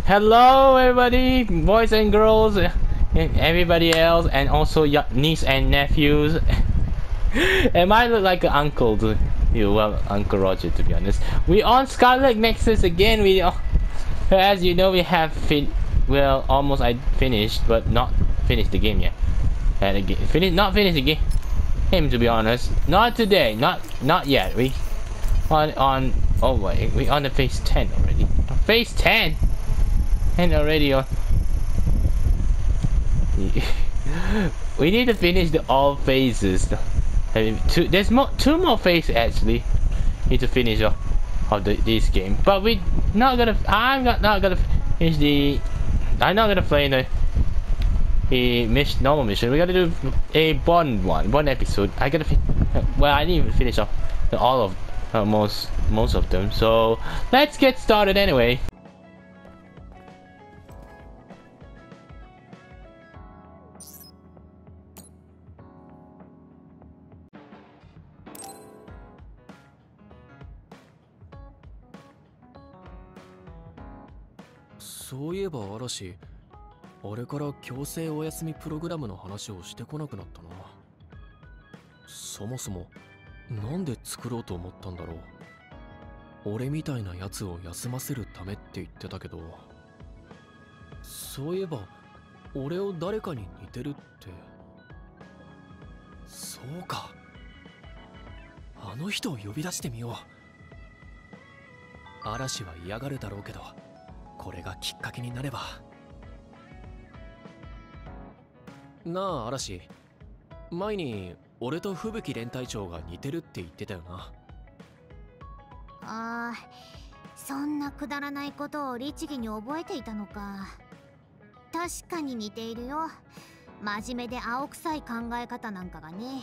Hello, everybody, boys and girls, and everybody else, and also your niece and nephews. And I look like an uncle to you, well, Uncle Roger, to be honest. We on Scarlet Nexus again. As you know, we have almost I finished, but not finished the game yet. And again, not finished the game. Him, to be honest, not today, not yet. We oh wait, we on the phase 10 already. Phase 10. And already on. We need to finish all phases. There's two more phases actually. Need to finish of this game. But I'm not gonna finish the. I'm not gonna play the normal mission. We gotta do a one episode. I didn't even finish off all of most of them. So let's get started anyway. そういえば嵐、あれから強制お休みプログラムの話をしてこなくなったな。そもそもなんで作ろうと思ったんだろう。俺みたいなやつを休ませるためって言ってたけど、そういえば俺を誰かに似てるって。そうか、あの人を呼び出してみよう。嵐は嫌がるだろうけど、これがきっかけになれば。なあ嵐、前に俺と吹雪連隊長が似てるって言ってたよな。 ああ、そんなくだらないことを律儀に覚えていたのか。確かに似ているよ。真面目で青臭い考え方なんかがね。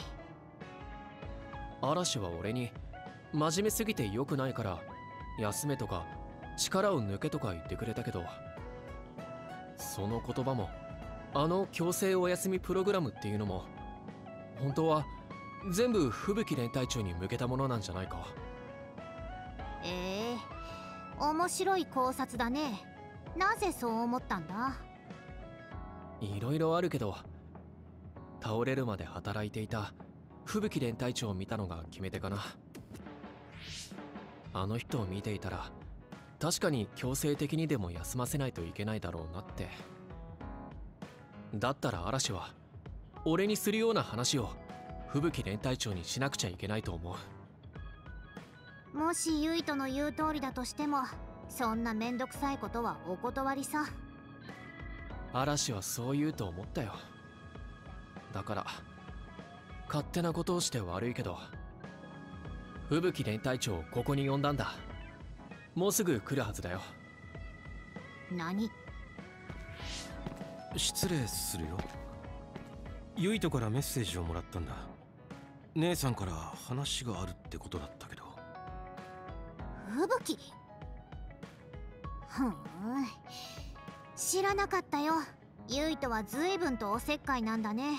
嵐は俺に真面目すぎて良くないから休めとか力を抜けとか言ってくれたけど、その言葉もあの強制お休みプログラムっていうのも本当は全部吹雪連隊長に向けたものなんじゃないか。 面白い考察だね。なぜそう思ったんだ？ いろいろあるけど、倒れるまで働いていた吹雪連隊長を見たのが決め手かな。あの人を見ていたら確かに強制的にでも休ませないといけないだろうなって。だったら嵐は俺にするような話を吹雪連隊長にしなくちゃいけないと思う。 もしユイトの言う通りだとしても、そんなめんどくさいことはお断りさ。 嵐はそう言うと思ったよ。だから勝手なことをして悪いけど、吹雪連隊長をここに呼んだんだ。もうすぐ来るはずだよ。 何？ 失礼するよ。ユイトからメッセージをもらったんだ。姉さんから話があるってことだったけど。 吹雪？知らなかったよ。ユイトは随分とおせっかいなんだね。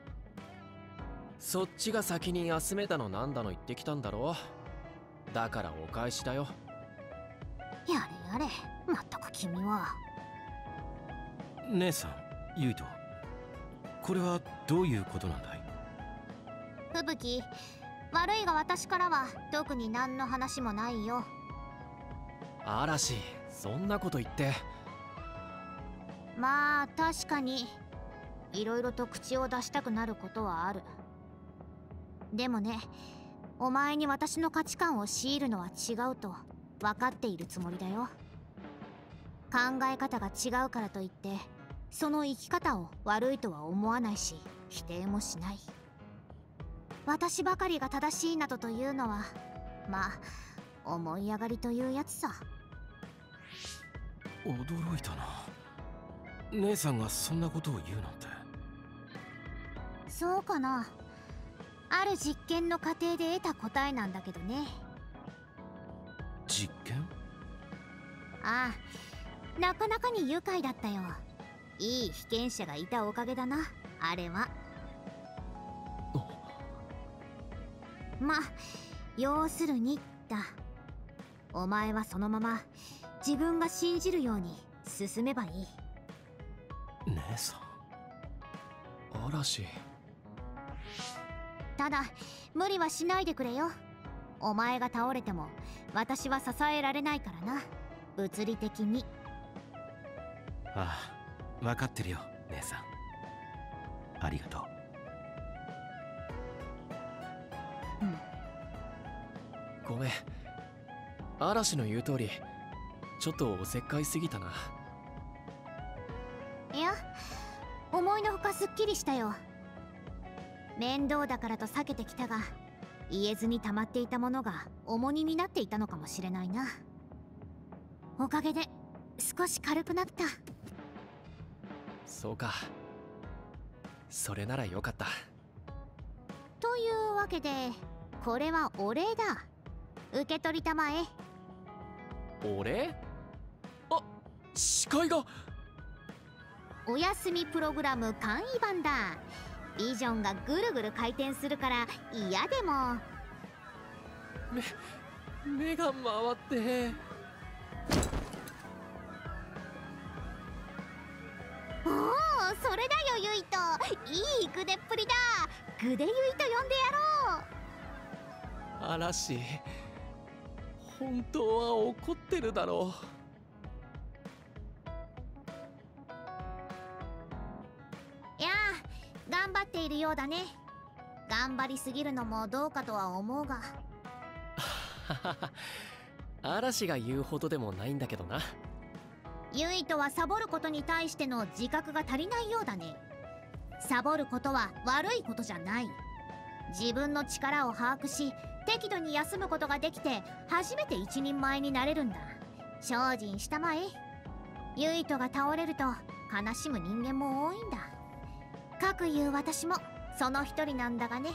そっちが先に休めたのなんだの言ってきたんだろう。だからお返しだよ。 やれやれ、まったく君は。 姉さん、ユイト、これはどういうことなんだい？ 吹雪、悪いが私からは特に何の話もないよ。 嵐、そんなこと言って。 まあ確かにいろいろと口を出したくなることはある。でもね、お前に私の価値観を強いるのは違うと分かっているつもりだよ。考え方が違うからといってその生き方を悪いとは思わないし、否定もしない。私ばかりが正しいなどというのは、まあ思い上がりというやつさ。 驚いたな。姉さんがそんなことを言うなんて。 そうかな。ある実験の過程で得た答えなんだけどね。 実験？ ああ、なかなかに愉快だったよ。いい被験者がいたおかげだな、あれは。ま、要するにだ。お前はそのまま自分が信じるように進めばいい。 姉さん。 嵐。 ただ無理はしないでくれよ。お前が倒れても私は支えられないからな、物理的に。 ああ、分かってるよ姉さん。ありがとう。 ごめん、嵐の言う通りちょっとおせっかいすぎたな。 いや、思いのほかすっきりしたよ。面倒だからと避けてきたが、言えずに溜まっていたものが重荷になっていたのかもしれないな。おかげで少し軽くなった。 そうか、それならよかった。 というわけでこれはお礼だ。受け取りたまえ。 俺？あ、視界が。 お休みプログラム簡易版だ。ビジョンがぐるぐる回転するから嫌でも。 目が回って。 おお、それだよユイト。いいグデっぷりだ。グデユイと呼んでやろう。 嵐、本当は怒ってるだろいやあ、頑張っているようだね。頑張りすぎるのもどうかとは思うが。 嵐が言うほどでもないんだけどな。 ユイトはサボることに対しての自覚が足りないようだね。サボることは悪いことじゃない。自分の力を把握し適度に休むことができて初めて一人前になれるんだ。精進したまえ。ユイトが倒れると悲しむ人間も多いんだ。かくいう私もその一人なんだがね。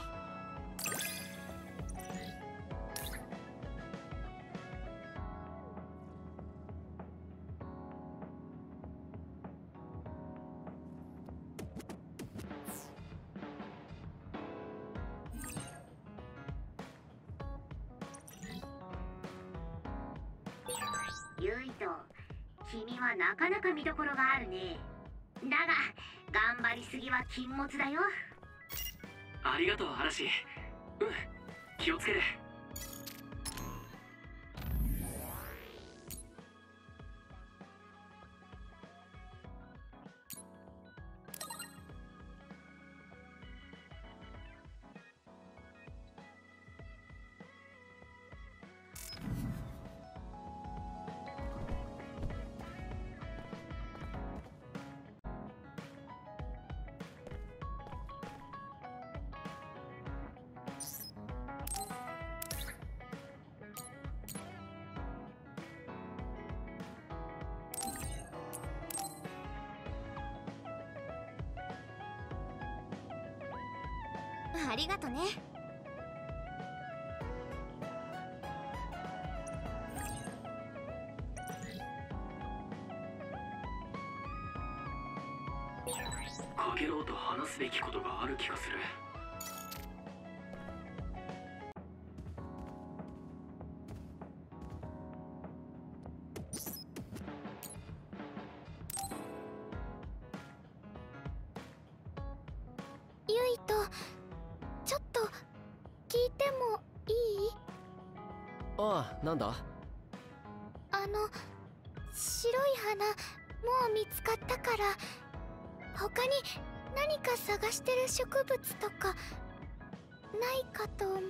ユイト、君はなかなか見どころがあるね。だが頑張りすぎは禁物だよ。 ありがとう嵐。気をつける。 ありがとね。 かげろうと話すべきことがある気がする。 ユイト、ちょっと聞いてもいい？ ああ、なんだ？ 白い花もう見つかったから、他に何か探してる植物とかないかと思って。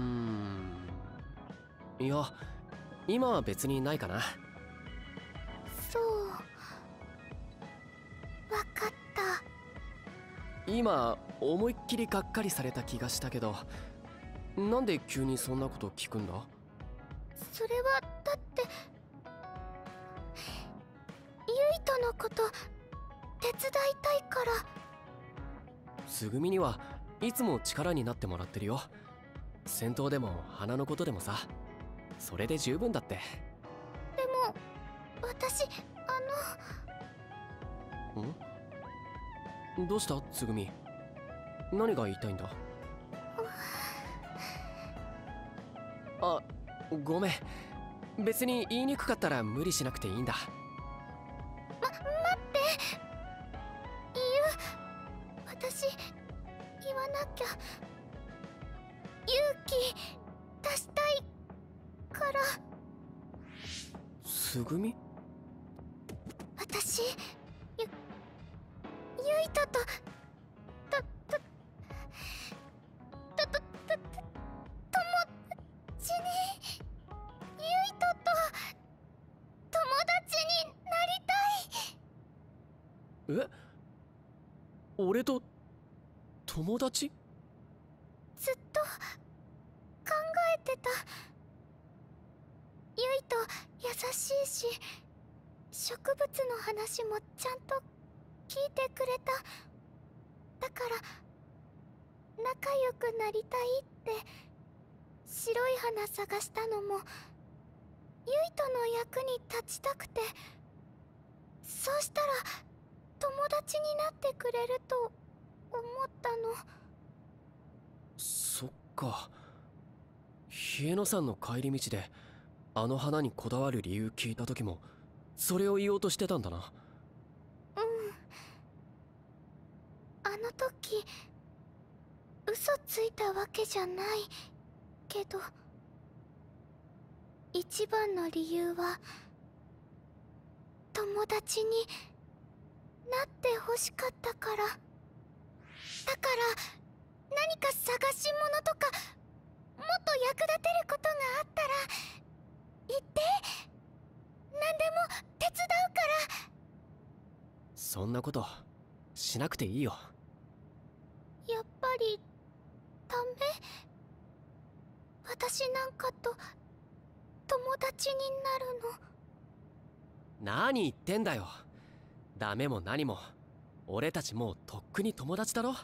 いや、今は別にないかな。 そう、わかった。 今思いっきりがっかりされた気がしたけど、なんで急にそんなこと聞くんだ？ それはだってユイトのこと手伝いたいから。 つぐみにはいつも力になってもらってるよ。戦闘でも花のことでもさ、それで十分だって。 でも私どうしたつぐみ？何が言いたいんだ？あ、ごめん。 別に言いにくかったら無理しなくていいんだ。 待って私言わなきゃ。勇気出したいから。 つぐみ？ 私ゆいと友達にゆいと友達になりたい。 え？俺と友達？ ずっと考えてた。ゆいと優しいし、植物の話もちゃんと聞いてくれた。だから仲良くなりたいって白い花探したのもゆいとの役に立ちたくて。そうしたら友達になってくれると思ったの。 そっか。ヒエノさんの帰り道であの花にこだわる理由聞いた時もそれを言おうとしてたんだな。 あの時嘘ついたわけじゃないけど、一番の理由は友達になってほしかったから。だから何か探し物とかもっと役立てることがあったら言って。何でも手伝うから。 そんなことしなくていいよ。 やっぱりダメ？私なんかと友達になるの？ 何言ってんだよ。ダメも何も俺たちもうとっくに友達だろ。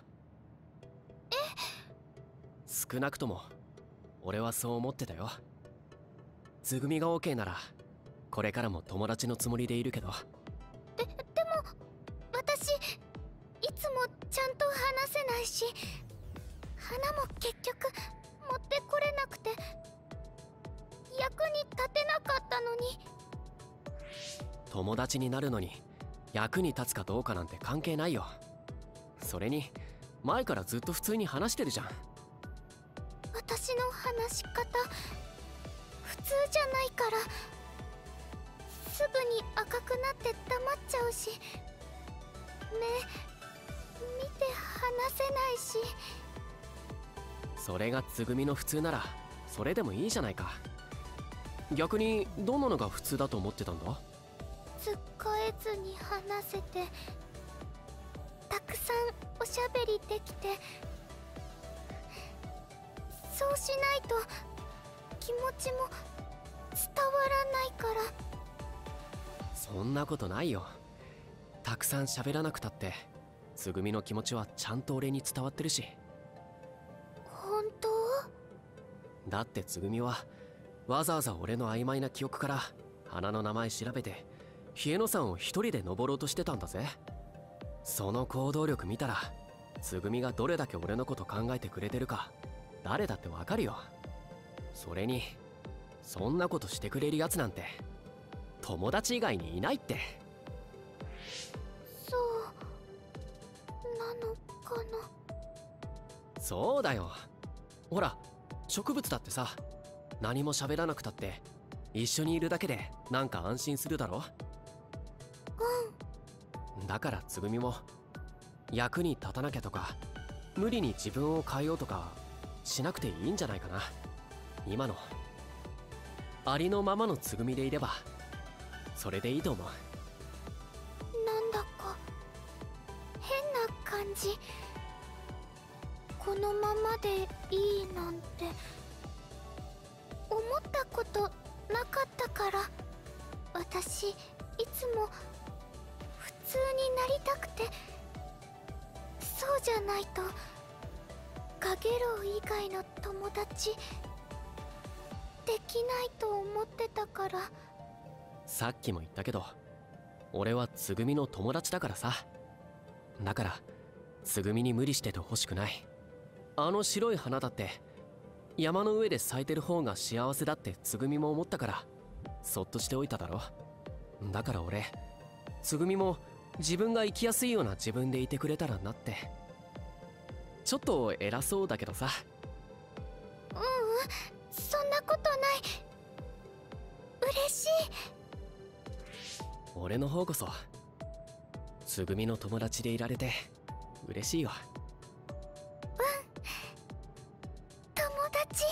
少なくとも俺はそう思ってたよ。つぐみが OK ならこれからも友達のつもりでいるけど。 でも私いつもちゃんと話せないし、花も結局持ってこれなくて役に立てなかったのに。 友達になるのに役に立つかどうかなんて関係ないよ。それに前からずっと普通に話してるじゃん。 私の話し方普通じゃないから、すぐに赤くなって黙っちゃうし、目見て話せないし。 それがつぐみの普通ならそれでもいいじゃないか。逆にどんなのが普通だと思ってたんだ？ つっかえずに話せて、たくさんおしゃべりできて、そうしないと気持ちも伝わらないから。 そんなことないよ。たくさん喋らなくたってつぐみの気持ちはちゃんと俺に伝わってるし。 本当？ だってつぐみはわざわざ俺の曖昧な記憶から花の名前調べてヒエノ山を一人で登ろうとしてたんだぜ。その行動力見たらつぐみがどれだけ俺のこと考えてくれてるか誰だってわかるよ。それにそんなことしてくれるやつなんて友達以外にいないって。 そうなのかな。 そうだよ。ほら植物だってさ、何も喋らなくたって一緒にいるだけでなんか安心するだろ。だからつぐみも役に立たなきゃとか無理に自分を変えようとかしなくていいんじゃないかな。今のありのままのつぐみでいればそれでいいと思う。 なんだか変な感じ。このままでいいなんて思ったことなかったから。私いつも普通になりたくて、そうじゃないとカゲロウ以外の友達できないと思ってたから。 さっきも言ったけど俺はつぐみの友達だからさ。だからつぐみに無理しててほしくない。あの白い花だって山の上で咲いてる方が幸せだってつぐみも思ったからそっとしておいただろ。だから俺、つぐみも自分が生きやすいような自分でいてくれたらなって。ちょっと偉そうだけどさ。 そんなことない。嬉しい。 俺の方こそつぐみの友達でいられて嬉しいよ。 友達。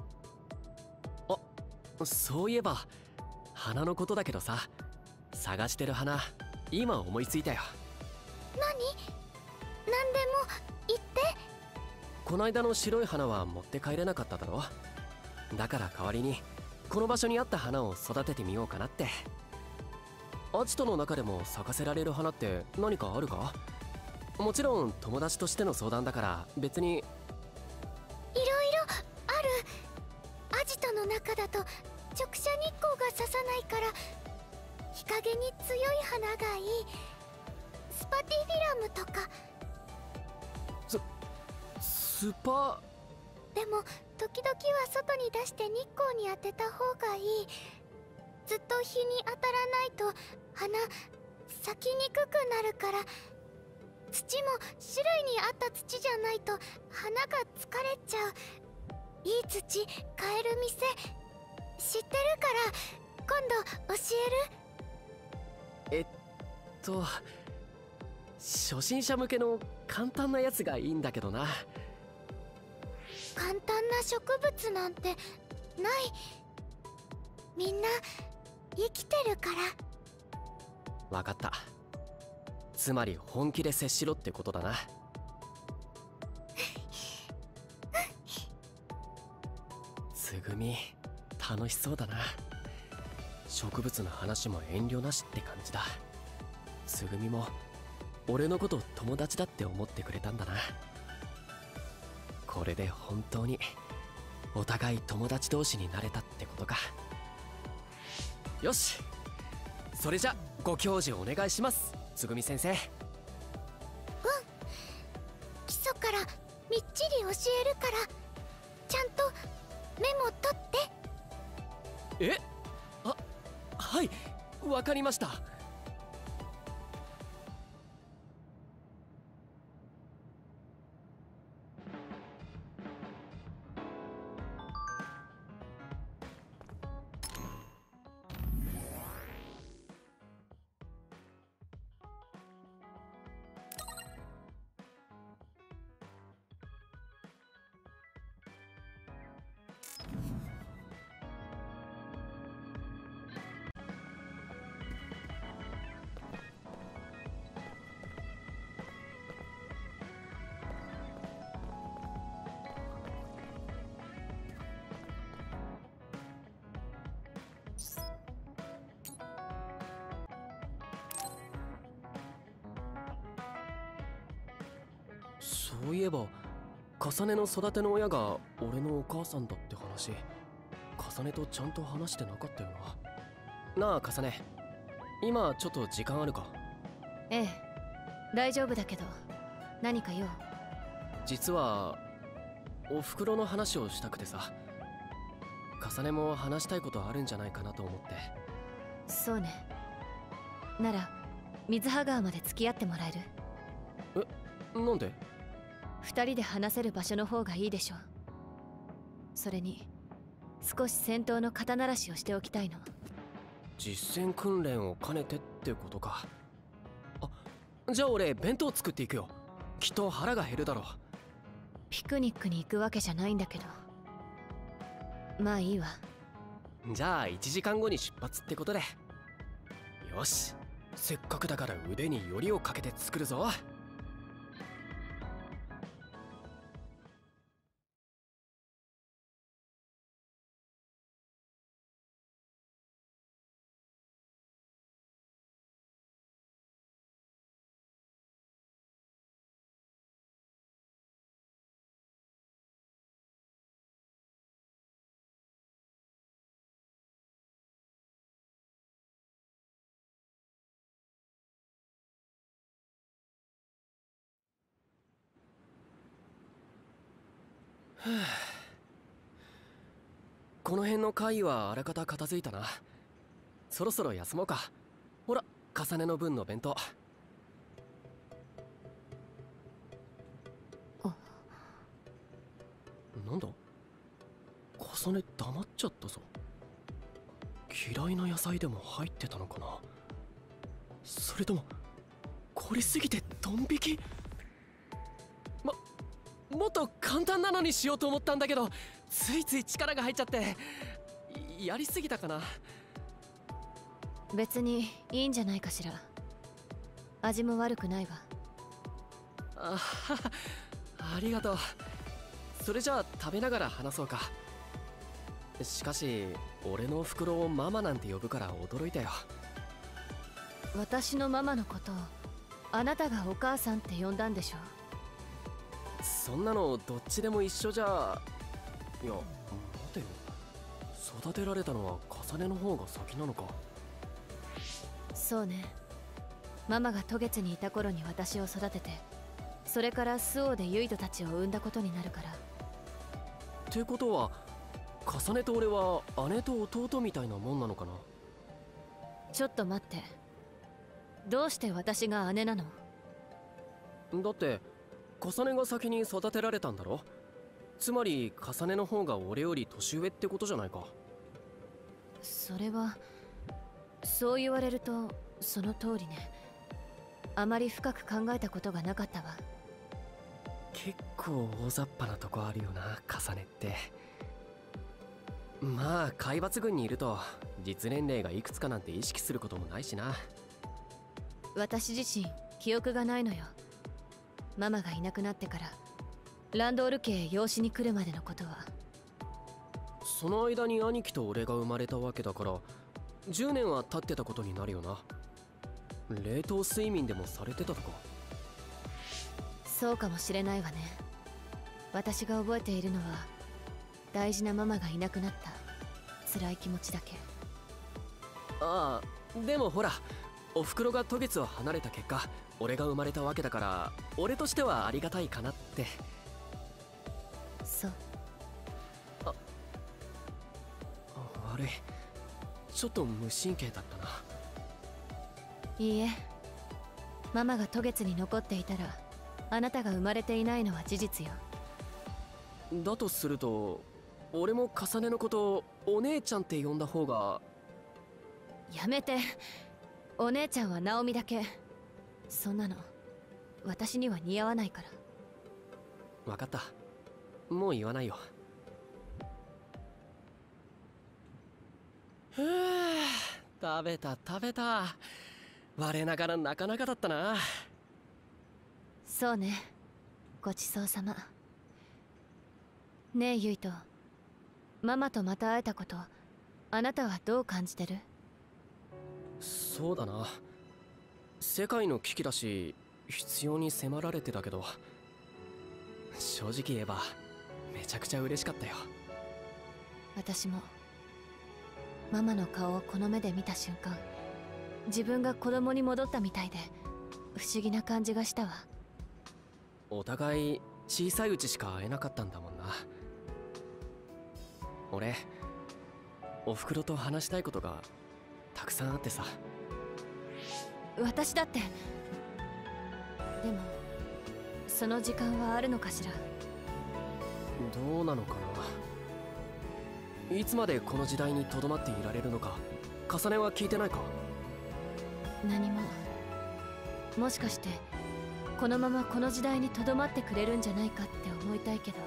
あ、そういえば花のことだけどさ、探してる花今思いついたよ。 何でも言って。 こないだの白い花は持って帰れなかっただろ。だから代わりにこの場所にあった花を育ててみようかなって。アジトの中でも咲かせられる花って何かあるか？もちろん友達としての相談だから別に。 いろいろある。アジトの中だと直射日光が差さないから日陰に強い花がいい。スパティフィラムとか。 スパ。 でも時々は外に出して日光に当てた方がいい。ずっと日に当たらないと花咲きにくくなるから。土も種類に合った土じゃないと花が疲れちゃう。いい土買える店知ってるから今度教える。 初心者向けの簡単なやつがいいんだけどな。 簡単な植物なんてない。みんな生きてるから。 わかった。つまり本気で接しろってことだな。つぐみ楽しそうだな。植物の話も遠慮なしって感じだ。つぐみも俺のこと友達だって思ってくれたんだな。これで本当にお互い友達同士になれたってことか。よし、それじゃご教授お願いします、つぐみ先生。 基礎からみっちり教えるからちゃんとメモ取って。 はい、わかりました。そういえば重ねの育ての親が俺のお母さんだって話、重ねとちゃんと話してなかったよな。なあ重ね、今ちょっと時間あるか？ ええ、大丈夫だけど何か用？ 実はおふくろの話をしたくてさ。重ねも話したいことあるんじゃないかなと思って。 そうね。なら水葉川まで付き合ってもらえる？ なんで？ 二人で話せる場所の方がいいでしょう。それに少し戦闘の肩慣らしをしておきたいの。 実戦訓練を兼ねてってことか。じゃあ俺弁当作っていくよ。きっと腹が減るだろう。 ピクニックに行くわけじゃないんだけど。まあいいわ。 じゃあ1時間後に出発ってことで。よし、せっかくだから腕によりをかけて作るぞ。この辺の階はあらかた片付いたな。 そろそろ休もうか。ほら、重ねの分の弁当。なんだ、重ね黙っちゃったぞ。嫌いな野菜でも入ってたのかな。それとも凝りすぎてドン引き。もっと簡単なのにしようと思ったんだけど、ついつい力が入っちゃってやりすぎたかな。 別にいいんじゃないかしら。味も悪くないわ。 あありがとう。それじゃあ食べながら話そうか。しかし俺のおふくろをママなんて呼ぶから驚いたよ。 私のママのことをあなたがお母さんって呼んだんでしょ。 そんなのどっちでも一緒じゃ。いや待てよ、育てられたのは重ねの方が先なのか。 そうね。ママが渡月にいた頃に私を育てて、それから周防でユイトたちを産んだことになるから。 ってことは重ねと俺は姉と弟みたいなもんなのかな。 ちょっと待って、どうして私が姉なの？ だって重ねが先に育てられたんだろ。つまり重ねの方が俺より年上ってことじゃないか。 それはそう言われるとその通りね。あまり深く考えたことがなかったわ。 結構大雑把なとこあるよな、重ねって。まあ海抜軍にいると実年齢がいくつかなんて意識することもないしな。 私自身記憶がないのよ。ママがいなくなってからランドール家へ養子に来るまでのことは。 その間に兄貴と俺が生まれたわけだから10年は経ってたことになるよな。冷凍睡眠でもされてたとか。 そうかもしれないわね。私が覚えているのは大事なママがいなくなった辛い気持ちだけ。 ああでもほら、おふくろが渡月を離れた結果俺が生まれたわけだから俺としてはありがたいかなって。 そう。 悪い、ちょっと無神経だったな。 いいえ、ママが渡月に残っていたらあなたが生まれていないのは事実よ。 だとすると俺も重ねのことをお姉ちゃんって呼んだ方が。 やめて。お姉ちゃんはナオミだけ。そんなの私には似合わないから。 分かった、もう言わないよ。ふぅ、食べた食べた。我ながらなかなかだったな。 そうね、ごちそうさま。ねえユイト、ママとまた会えたことあなたはどう感じてる？ そうだな、世界の危機だし必要に迫られてたけど、正直言えばめちゃくちゃ嬉しかったよ。 私もママの顔をこの目で見た瞬間、自分が子供に戻ったみたいで不思議な感じがしたわ。 お互い小さいうちしか会えなかったんだもんな。俺おふくろと話したいことがたくさんあってさ。 私だって。でもその時間はあるのかしら。 どうなのかな。いつまでこの時代にとどまっていられるのか重ねは聞いてないか？ 何も。もしかしてこのままこの時代にとどまってくれるんじゃないかって思いたいけど。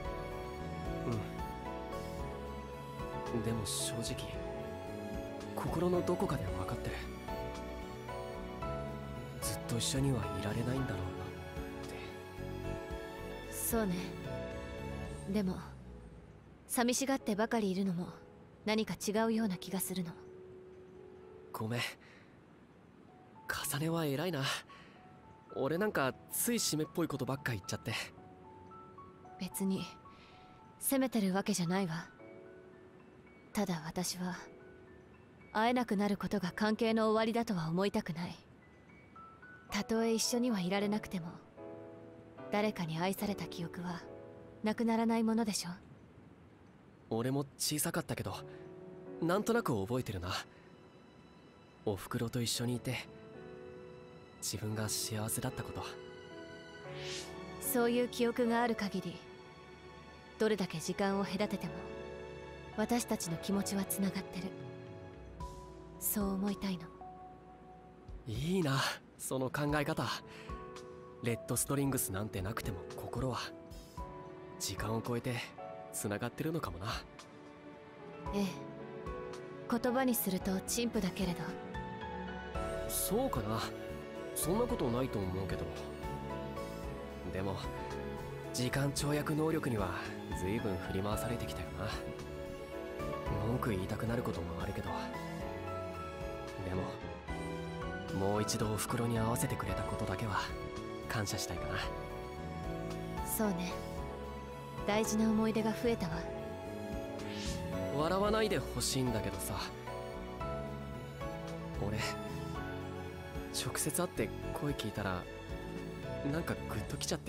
でも正直心のどこかで分かってる。ずっと一緒にはいられないんだろうなって。 そうね。でも寂しがってばかりいるのも何か違うような気がするの。 ごめん、重ねは偉いな。俺なんかつい締めっぽいことばっか言っちゃって。 別に責めてるわけじゃないわ。ただ私は会えなくなることが関係の終わりだとは思いたくない。たとえ一緒にはいられなくても誰かに愛された記憶はなくならないものでしょ。 俺も小さかったけどなんとなく覚えてるな。 おふくろと一緒にいて自分が幸せだったこと。 そういう記憶がある限り、どれだけ時間を隔てても私たちの気持ちはつながってる。そう思いたいの。 いいな、その考え方。レッドストリングスなんてなくても心は時間を超えてつながってるのかもな。 ええ、言葉にすると陳腐だけれど。 そうかな、そんなことないと思うけど。でも時間跳躍能力には随分振り回されてきたよな。文句言いたくなることもあるけど、でももう一度おふくろに会わせてくれたことだけは感謝したいかな。 そうね、大事な思い出が増えたわ。 笑わないでほしいんだけどさ、俺直接会って声聞いたらなんかグッときちゃって、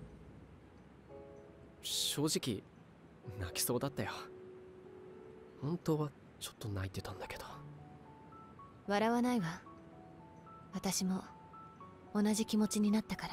正直泣きそうだったよ。本当はちょっと泣いてたんだけど。 笑わないわ。私も同じ気持ちになったから。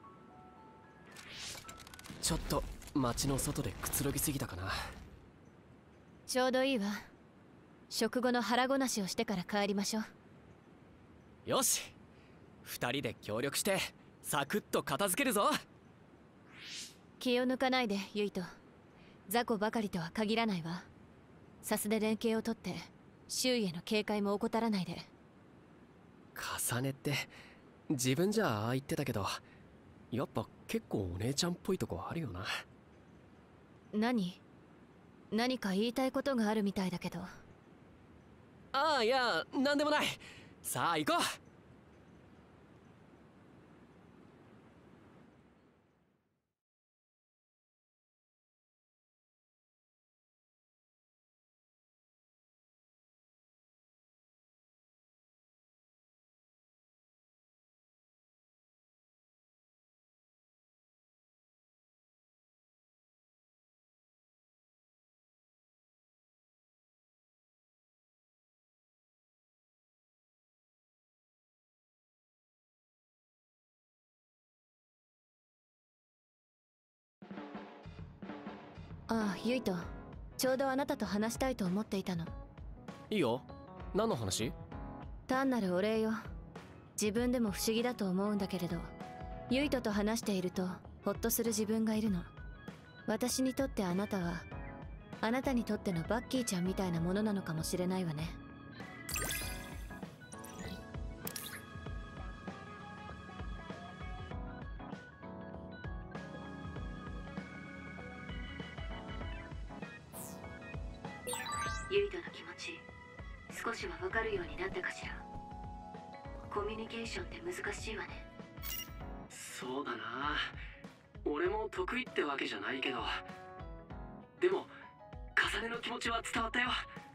ちょっと街の外でくつろぎすぎたかな。 ちょうどいいわ。食後の腹ごなしをしてから帰りましょう。 よし、2人で協力してサクッと片付けるぞ。 気を抜かないで、ユイと。雑魚ばかりとは限らないわ。サスで連携をとって周囲への警戒も怠らないで。 重ねって自分じゃああ言ってたけど、やっぱ結構お姉ちゃんっぽいとこあるよな。 何か言いたいことがあるみたいだけど。 ああ、いや、なんでもない。さあ行こう。 ああ、ユイと。ちょうどあなたと話したいと思っていたの。 いいよ。何の話？ 単なるお礼よ。自分でも不思議だと思うんだけれど、ユイとと話しているとホッとする自分がいるの。私にとってあなたは、あなたにとってのバッキーちゃんみたいなものなのかもしれないわね。ユイとの気持ち、少しは分かるようになったかしら。コミュニケーションって難しいわね。 そうだな、俺も得意ってわけじゃないけど、でも重ねの気持ちは伝わったよ。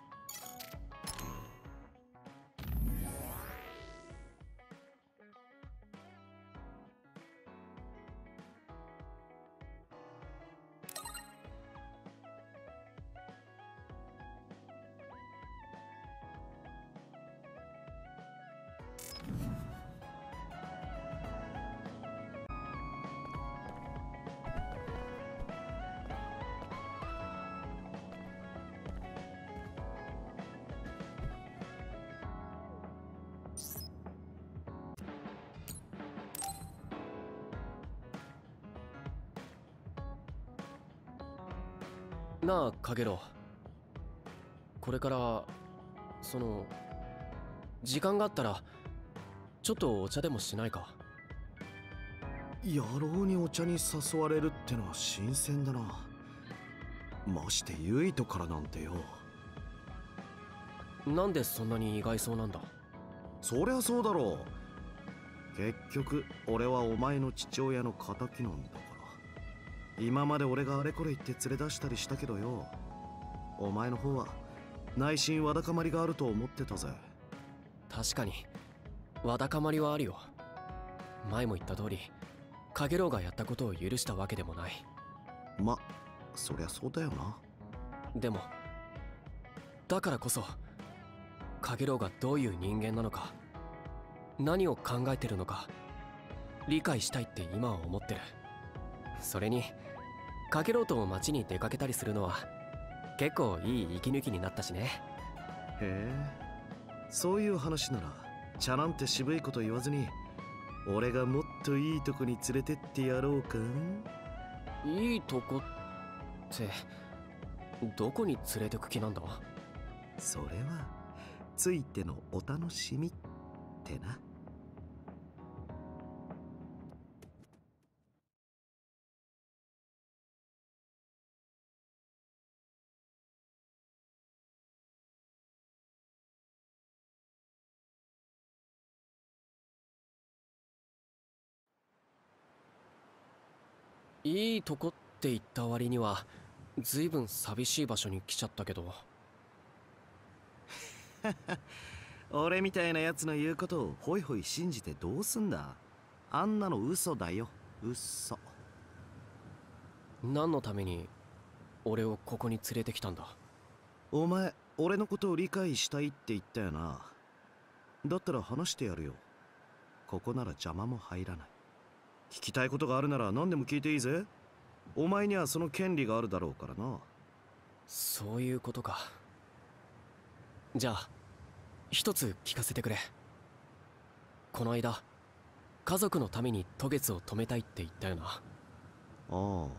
なあカゲロ、これから時間があったらちょっとお茶でもしないか？ 野郎にお茶に誘われるってのは新鮮だな。ましてユイトからなんてよ。 なんでそんなに意外そうなんだ？ そりゃそうだろう。結局俺はお前の父親の仇なんだから。今まで俺があれこれ言って連れ出したりしたけどよ、お前の方は内心わだかまりがあると思ってたぜ。 確かにわだかまりはあるよ。前も言った通りカゲロウがやったことを許したわけでもない。 ま、そりゃそうだよな。 でもだからこそカゲロウがどういう人間なのか、何を考えてるのか理解したいって今は思ってる。それにカゲロウと街に出かけたりするのは結構いい息抜きになったしね。 へえ、そういう話なら茶なんて渋いこと言わずに俺がもっといいとこに連れてってやろうか。 いいとこってどこに連れてく気なんだ？ それはついてのお楽しみってな。 いいとこって言った割には随分寂しい場所に来ちゃったけど。 俺みたいなやつの言うことをホイホイ信じてどうすんだ。あんなの嘘だよ、嘘。 何のために俺をここに連れてきたんだ？ お前俺のことを理解したいって言ったよな。だったら話してやるよ。ここなら邪魔も入らない。聞きたいことがあるなら何でも聞いていいぜ。お前にはその権利があるだろうからな。 そういうことか。じゃあ一つ聞かせてくれ。この間家族のために渡月を止めたいって言ったよな。 ああ、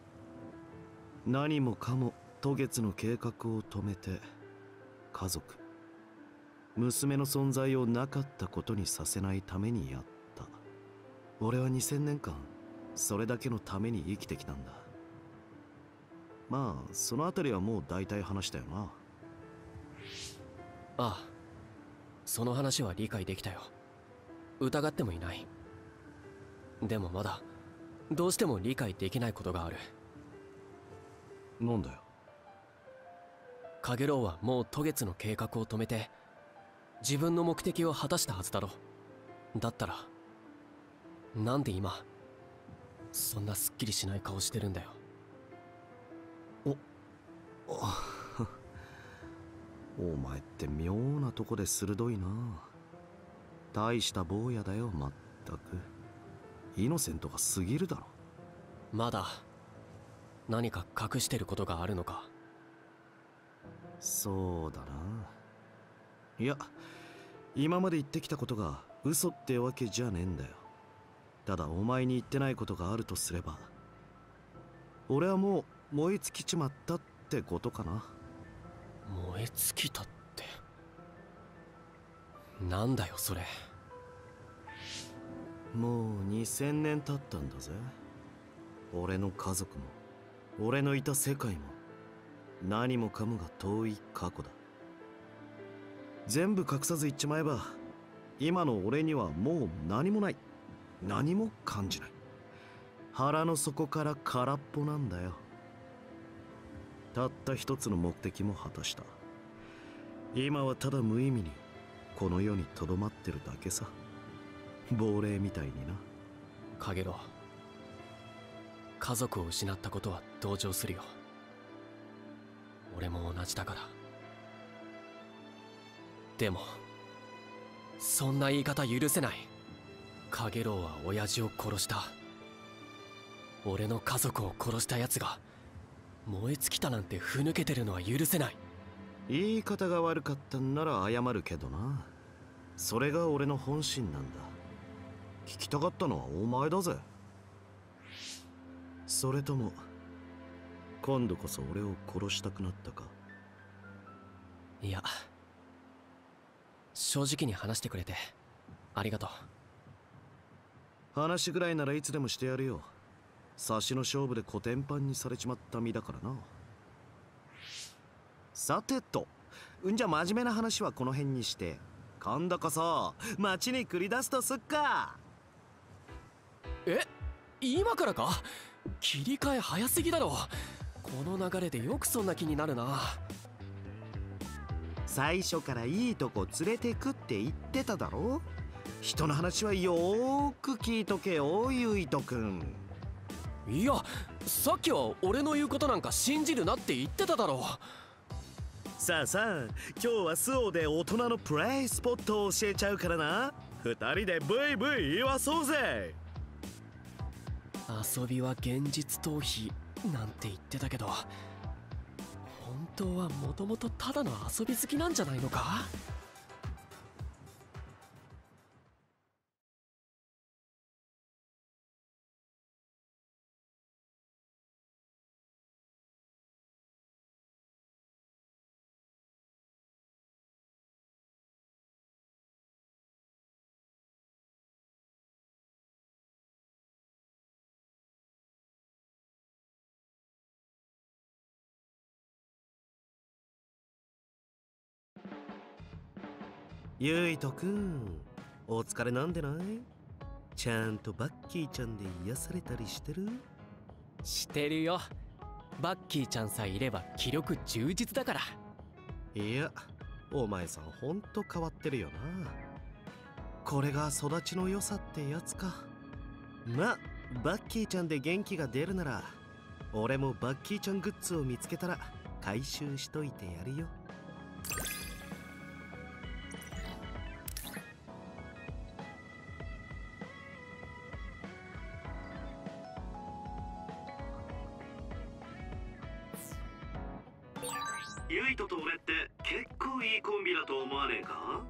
何もかも渡月の計画を止めて家族、娘の存在をなかったことにさせないためにやった。俺は2000年間それだけのために生きてきたんだ。まあそのあたりはもう大体話したよな。 ああ、その話は理解できたよ。疑ってもいない。でもまだどうしても理解できないことがある。 なんだよ。 カゲロウはもう渡月の計画を止めて自分の目的を果たしたはずだろ。だったらなんで今そんなすっきりしない顔してるんだよ。 お前って妙なとこで鋭いな。大した坊やだよ、まったく。イノセントが過ぎるだろ。 まだ何か隠してることがあるのか？ そうだな。いや、今まで言ってきたことが嘘ってわけじゃねえんだよ。ただお前に言ってないことがあるとすれば、俺はもう燃え尽きちまったってことかな。 燃え尽きたって、なんだよそれ。 もう2000年経ったんだぜ。俺の家族も俺のいた世界も何もかもが遠い過去だ。全部隠さず言っちまえば、今の俺にはもう何もない。何も感じない。腹の底から空っぽなんだよ。たった一つの目的も果たした。今はただ無意味にこの世にとどまってるだけさ。亡霊みたいにな。 カゲロウ、家族を失ったことは同情するよ。俺も同じだから。でもそんな言い方許せない。カゲロウは親父を殺した。俺の家族を殺した奴が燃え尽きたなんてふぬけてるのは許せない。 言い方が悪かったんなら謝るけどな。それが俺の本心なんだ。聞きたかったのはお前だぜ。それとも今度こそ俺を殺したくなったか？ いや、正直に話してくれてありがとう。 話ぐらいならいつでもしてやるよ。差しの勝負でコテンパンにされちまった身だからな。さてと、じゃあ真面目な話はこの辺にして、今度こそ街に繰り出すとすっか。 え、今からか？切り替え早すぎだろ。この流れでよくそんな気になるな。 最初からいいとこ連れてくって言ってただろ。人の話はよーく聞いとけよ、ゆいとくん。 いや、さっきは俺の言うことなんか信じるなって言ってただろ。 さあさあ、今日はスオで大人のプレイスポットを教えちゃうからな。二人でブイブイ言わそうぜ。 遊びは現実逃避なんて言ってたけど、本当はもともとただの遊び好きなんじゃないのか？ ゆいとくん、お疲れなんでない？ちゃんとバッキーちゃんで癒されたりしてる？ してるよ。バッキーちゃんさえいれば気力充実だから。 いや、お前さんほんと変わってるよな。これが育ちの良さってやつか。まあ、バッキーちゃんで元気が出るなら、俺もバッキーちゃんグッズを見つけたら回収しといてやるよ。ユイトと俺って結構いいコンビだと思わねえか？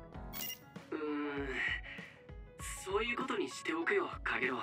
そういうことにしておくよ、カゲロウ。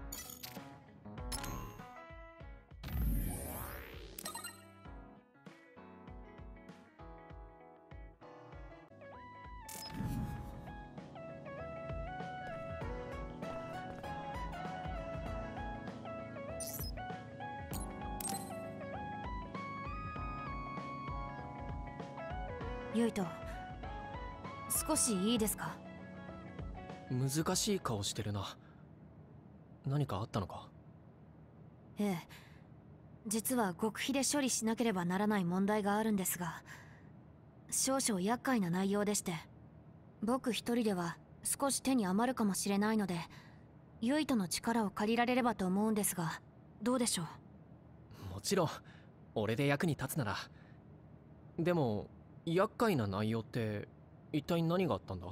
ユイト、少しいいですか？ 難しい顔してるな。何かあったのか？ ええ、実は極秘で処理しなければならない問題があるんですが、少々厄介な内容でして、僕一人では少し手に余るかもしれないので、ユイトの力を借りられればと思うんですが、どうでしょう？ もちろん俺で役に立つなら。でも厄介な内容って一体何があったんだ？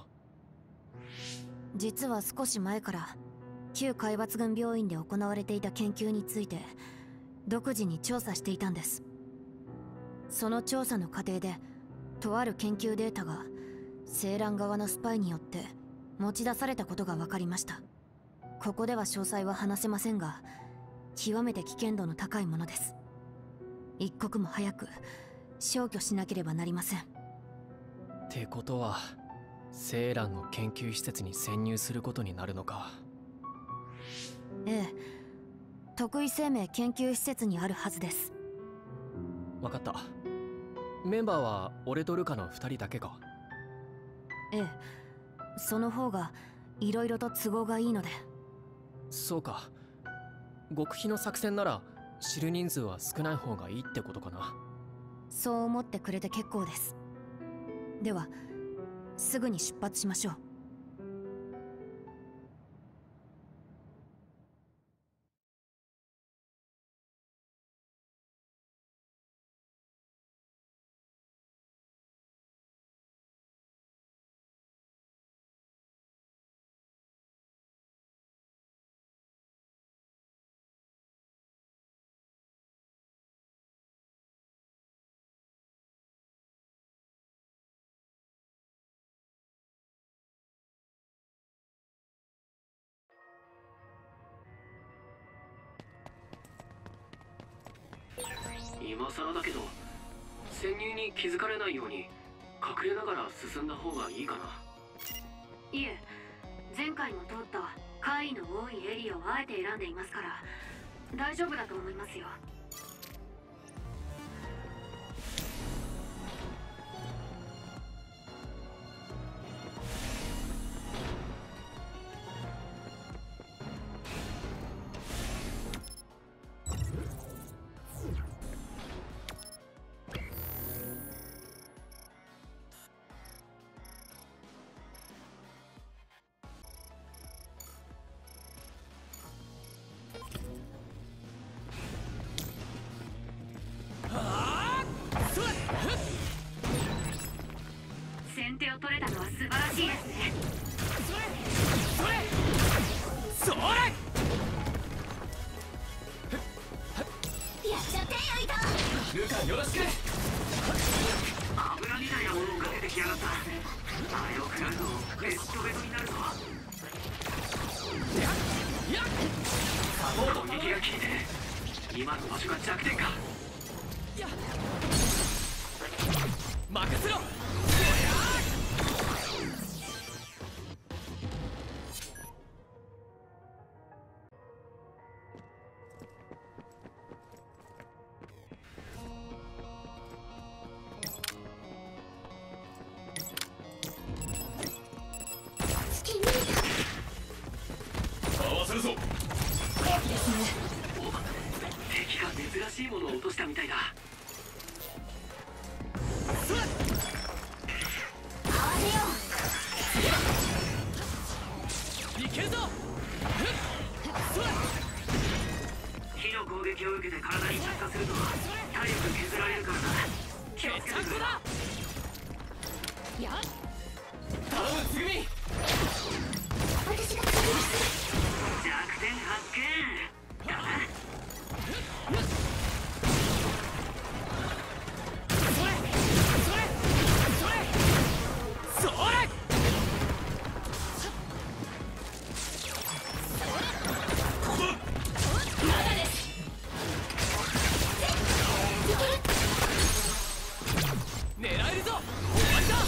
実は少し前から旧海抜軍病院で行われていた研究について独自に調査していたんです。その調査の過程でとある研究データが青蘭側のスパイによって持ち出されたことが分かりました。ここでは詳細は話せませんが、極めて危険度の高いものです。一刻も早く消去しなければなりません。 ってことは青蘭の研究施設に潜入することになるのか？ ええ、特異生命研究施設にあるはずです。 分かった。メンバーは俺とルカの2人だけか？ ええ、その方がいろいろと都合がいいので。 そうか。極秘の作戦なら知る人数は少ない方がいいってことかな。 そう思ってくれて結構です。ではすぐに出発しましょう。 今更だけど潜入に気づかれないように隠れながら進んだ方がいいかな？ いえ、前回も通った怪異の多いエリアをあえて選んでいますから大丈夫だと思いますよ。 を取れたのは素晴らしいですね。 それやっちゃってよいと。 ルカよろしく。 油みたいなものをかけてきやがった。あれを食らうとベッドベトになるぞ。サポート撃が効いて今の場所が弱点か。 任せろ。 合わせるぞ。敵が珍しいものを落としたみたいだ。 いけるぞ。 火の攻撃を受けて体に着火すると体力削られるからな。気をつけてくれ。 頼むつぐみ。 弱点発見だな。 それ狙えるぞ。終わりだ。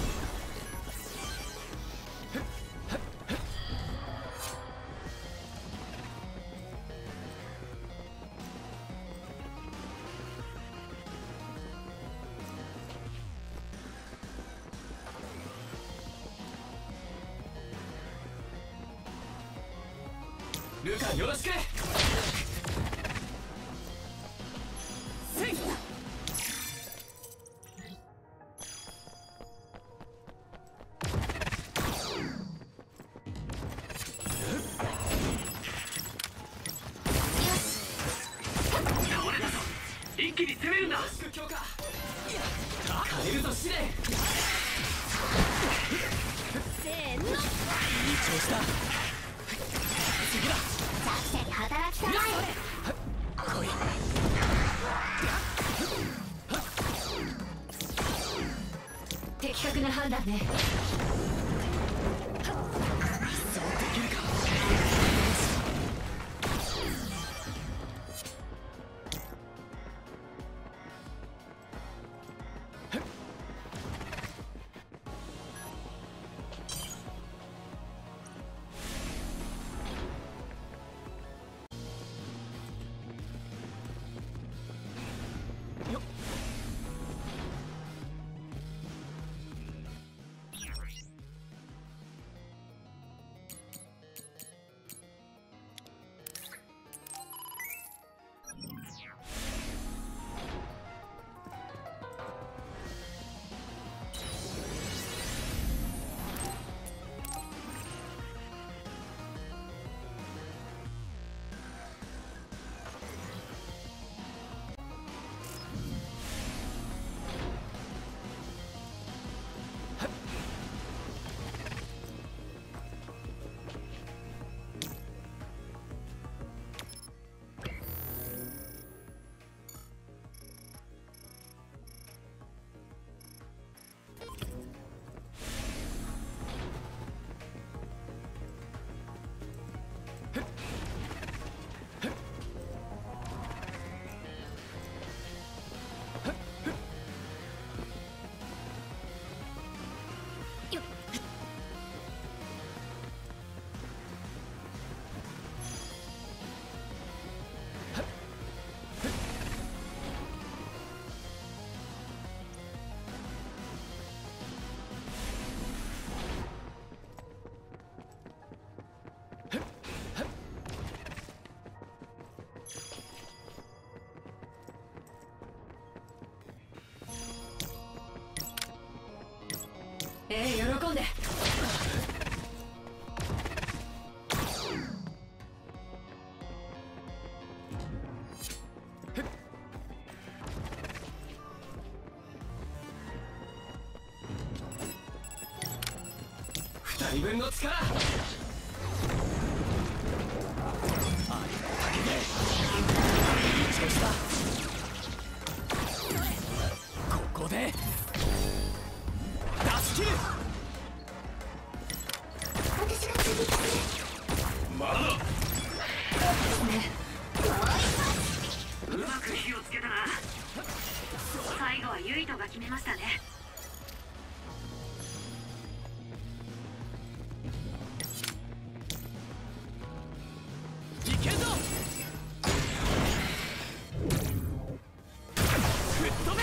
ルカよろしく。せい。 倒れたぞ。一気に攻めるんだ。 強化。変えるぞ試練。 せーの。 いい調子だ。次だ。 作戦に働きたまえ。 来い。 的確な判断ね。 そうできるか。よっ。 大分の力。ここで出し切る。 私が次まだだ。 うまく火をつけたな。最後はユイトが決めましたね。 いけんぞ。吹っ飛べ。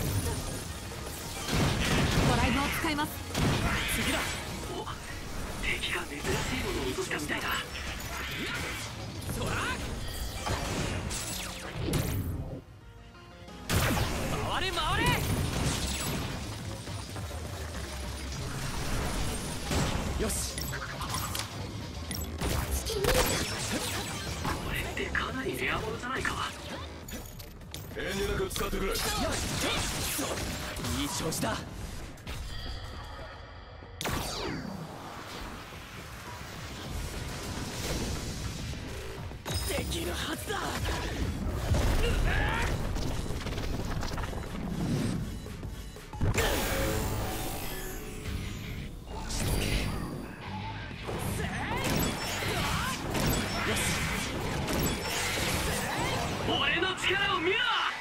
ドライブを使います。 次だ。 お、敵が珍しいものを落としたみたいだ。 そら回れ回れ。よし。 これってかなりレアものじゃないか。 遠慮なく使ってくれ。よし。いい調子だ。できるはずだ。 俺の力を見ろ。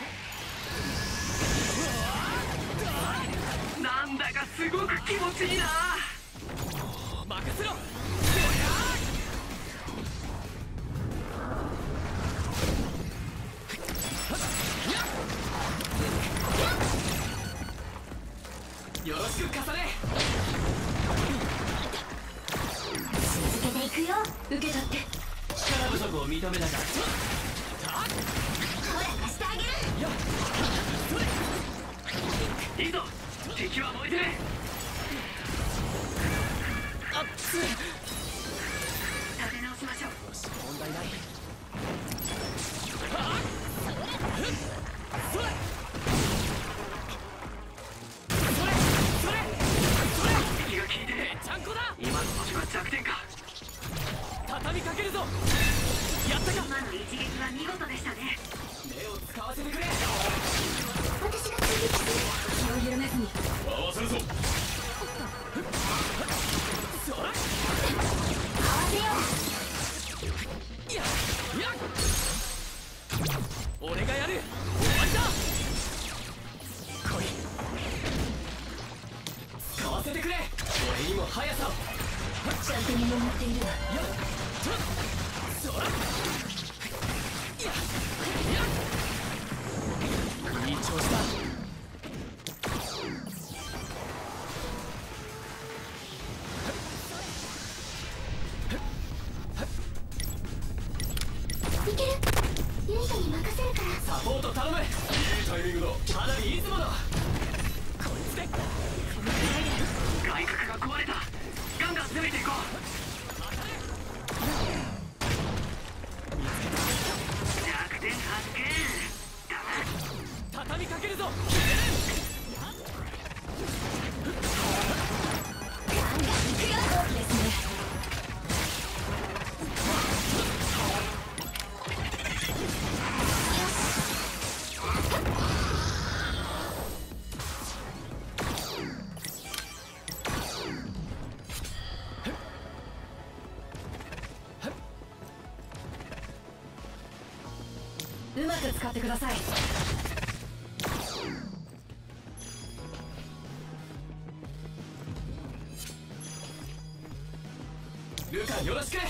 なんだかすごく気持ちいいな。 任せろ。よろしく重ね。 続けていくよ。受け取って。 力不足を認めたか。 ほら貸してあげる。 いいぞ、敵は燃えてる。 あっつ。 立て直しましょう。 よし、問題ない。 敵が効いてる。 ちゃんこだ。 今の場所が弱点か。 畳みかけるぞ。やったか。 今の一撃は見事でしたね。 目を使わせてくれ。 私が追撃する。気を緩めずに。 合わせるぞ。そら。 合わせよやっ。俺がやる。終わりだ。来い。使わせてくれ。俺にも速さを。 う。ちゃんと見守っているわ。 やっ。そら。やっ。いい調子だ。 いける。ユイトに任せるから。 サポート頼む。いいタイミングだ。花火いつもの。こいつで。 外角が壊れた。ガンガン攻めていこう。弱点発見だな。 畳みかけるぞ。 ガンガン行くよ。ですね。 うまく使ってください。 ルカよろしく。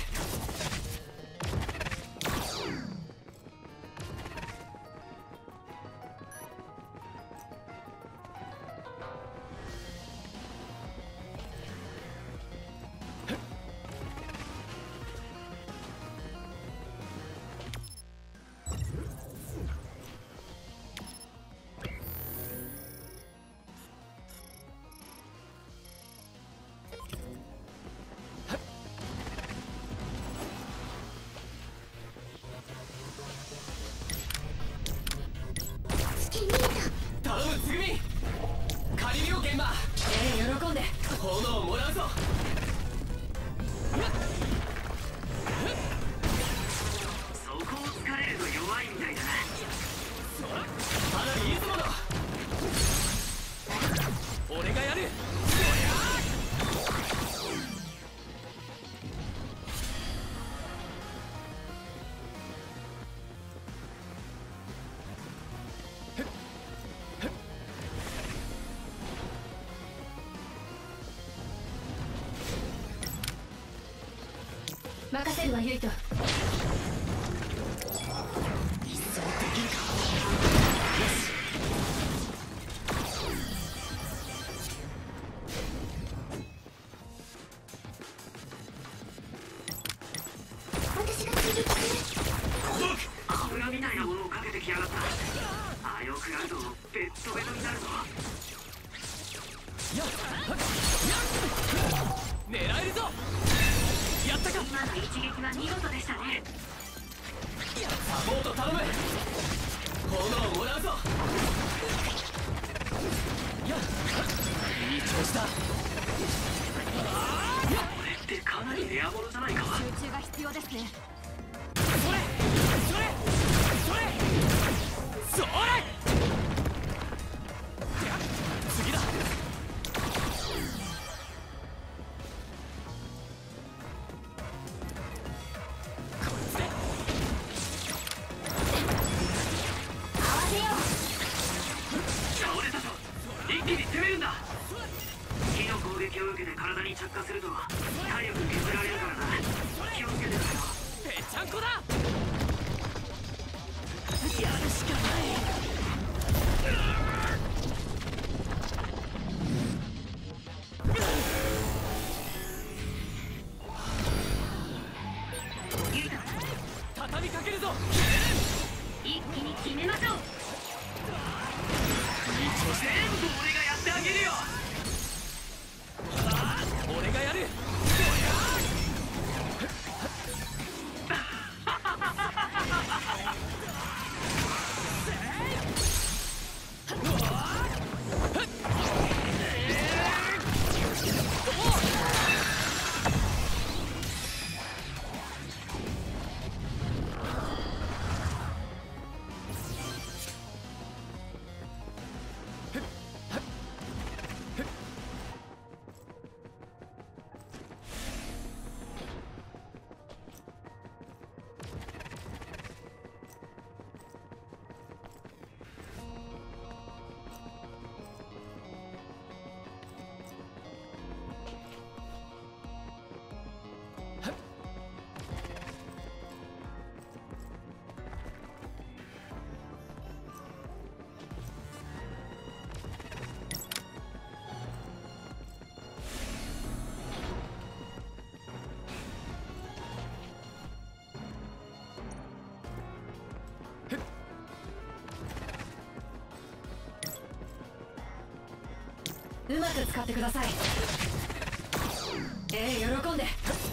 任せるわユイト。 油みたいなものをかけてきやがった。ああよくやるとベッドベトになるぞ。 狙えるぞ。やったか。 今の一撃は見事でしたね。 サポート頼む。炎をもらうぞ。いい調子だ。 これってかなりレアものじゃないか。 集中が必要ですね。 それ次だ。 倒れたぞ。一気に攻めるんだ。火の攻撃を受けて体に着火すると体力削られるからな。気をつけてくれよ。 ぺちゃんこだ。 やるしかない。 畳みかけるぞ。 一気に決めましょう。全部俺がやってあげるよ。 俺がやる。 うまく使ってください。喜んで。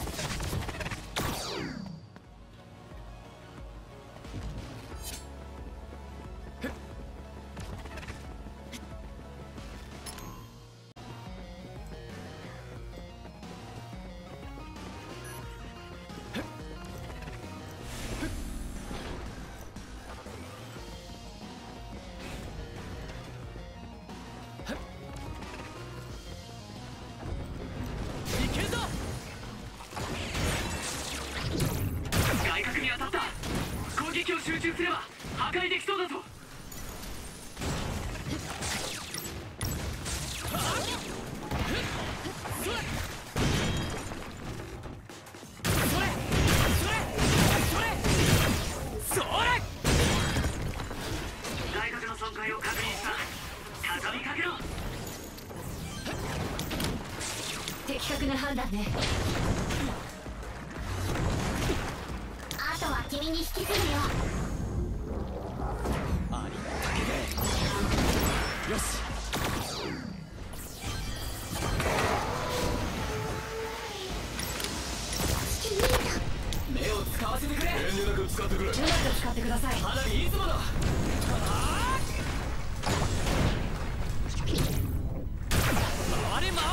外角に当たった。攻撃を集中すれば破壊できそうだぞ。外角の損壊を確認した。畳みかけろ。 的確な判断ね。 あとは君に引き継ぐよ。 ありったけで。よし。目を使わせてくれ。遠慮なく使ってくれ。 うまく使ってください。 花火いつもの。回れ回れ。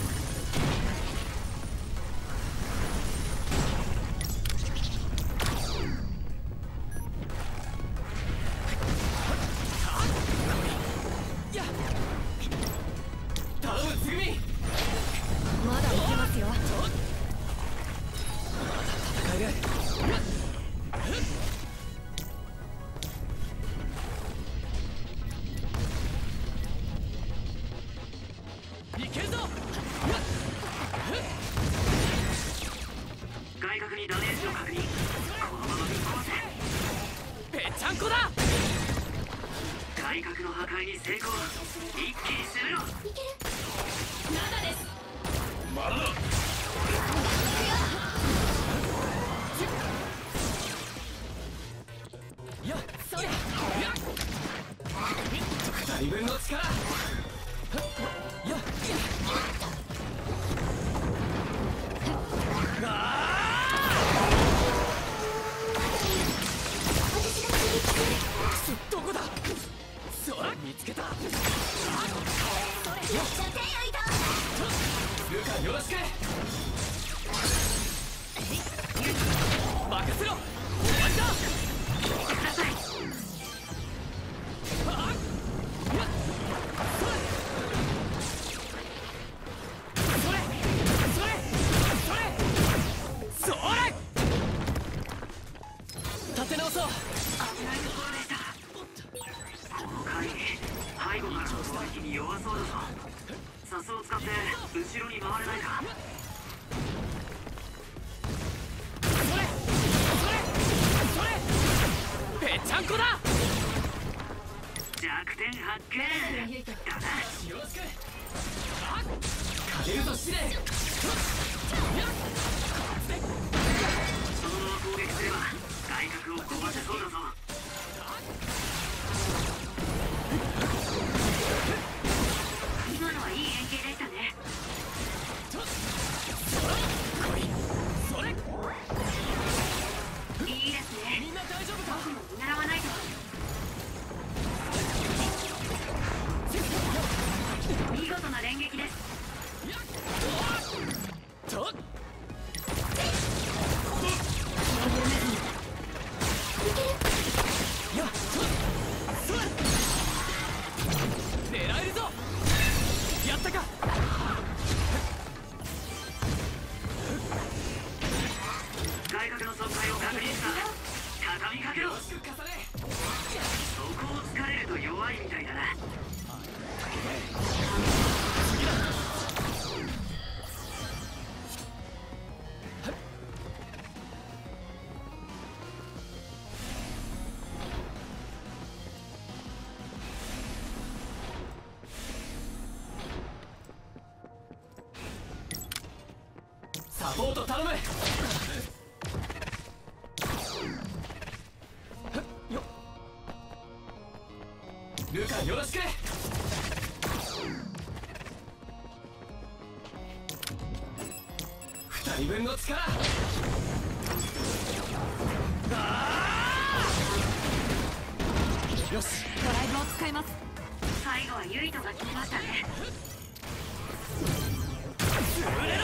頼むつぐみ。 まだいけますよ。 戦える。いけるぞ。 にダメージを確認。このままぶっ壊せ。 ぺちゃんこだ。 外角の破壊に成功。一気に攻めろ。 いける。7です。 まだだ。 やっそれ。やっ2人分の力。やっどこだ。そら見つけた。ルカよろしく。任せろ。終わりだ。立て直そう。 危ないところでした。この回背後からの攻撃に弱そうだぞ。サスを使って後ろに回れないか。 ぺちゃんこだ。 弱点発見だな。 よろしく。かけるぞ試練。 そのまま攻撃すれば外角を壊せそうだぞ。今のはいい連携でしたね。 それ。 いいですね。 みんな大丈夫か。 僕も見習わないと。見事な連撃です。 とっやっそれ。狙えるぞ。やったか。 外角の損壊を確認した。畳みかけろ。 よろしく重ね。 そこを突かれると弱いみたいだな。 サポート頼む。よっルカよろしく。2人分の力。よしドライブを使います。 最後はユイトが決めましたね。 潰れろ。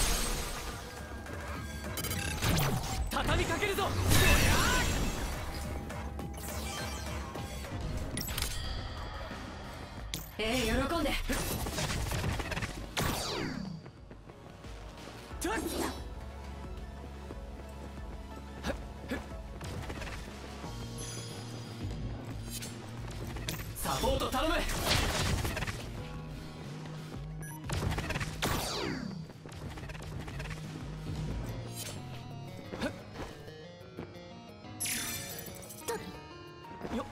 畳みかけるぞ。 喜んで。 サポート頼む。よっ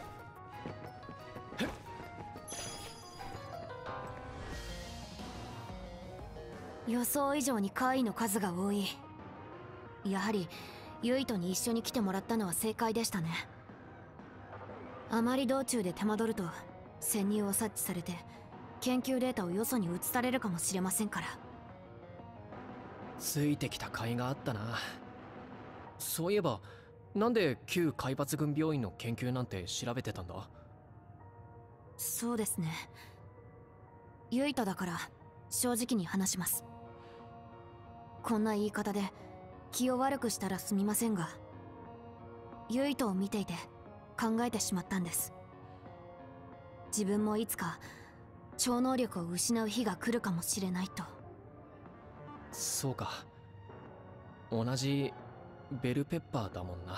予想以上に怪異の数が多い。やはりユイトに一緒に来てもらったのは正解でしたね。あまり道中で手間取ると潜入を察知されて研究データをよそに移されるかもしれませんから。 ついてきた甲斐があったな。そういえばなんで旧海抜軍病院の研究なんて調べてたんだ。 そうですね、ユイトだから正直に話します。こんな言い方で気を悪くしたらすみませんが、ユイトを見ていて考えてしまったんです。自分もいつか超能力を失う日が来るかもしれないと。 そうか、同じベルペッパーだもんな。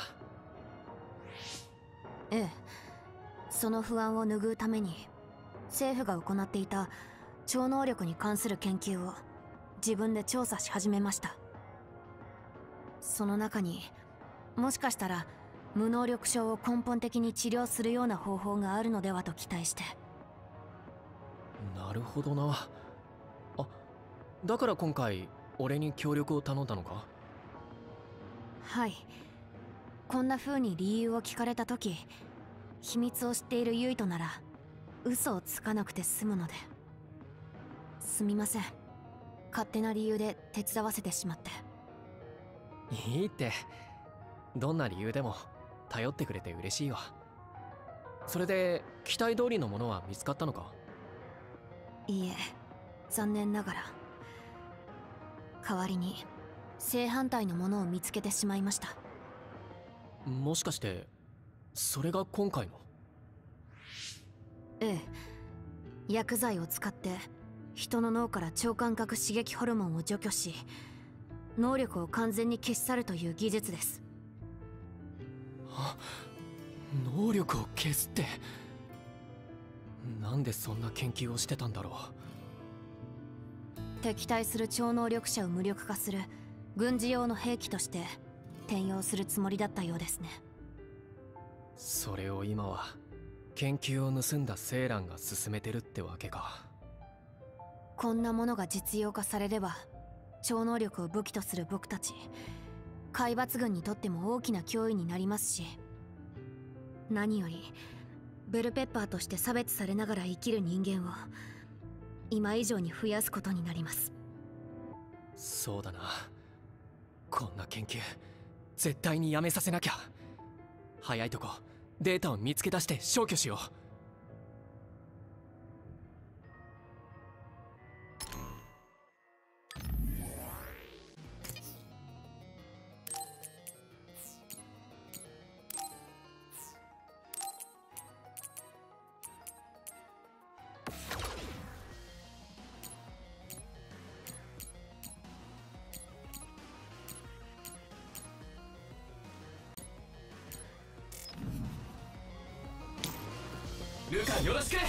ええ、その不安を拭うために政府が行っていた超能力に関する研究を自分で調査し始めました。 その中にもしかしたら無能力症を根本的に治療するような方法があるのではと期待して。 なるほどな。あ、だから今回俺に協力を頼んだのか？ はい。こんな風に理由を聞かれた時、秘密を知っているユイトなら嘘をつかなくて済むので。すみません、勝手な理由で手伝わせてしまって。 いいって、どんな理由でも頼ってくれて嬉しいわ。それで期待通りのものは見つかったのか？ いいえ、残念ながら。代わりに正反対のものを見つけてしまいました。 もしかしてそれが今回の？ ええ、薬剤を使って人の脳から超感覚刺激ホルモンを除去し、能力を完全に消し去るという技術です。 能力を消すって、なんでそんな研究をしてたんだろう。敵対する超能力者を無力化する軍事用の兵器として転用するつもりだったようですね。 それを今は研究を盗んだセイランが進めてるってわけか。 こんなものが実用化されれば、超能力を武器とする僕たち海抜軍にとっても大きな脅威になりますし、何よりベルペッパーとして差別されながら生きる人間を今以上に増やすことになります。 そうだな。こんな研究絶対にやめさせなきゃ。早いとこデータを見つけ出して消去しよう。ルカ、よろしく。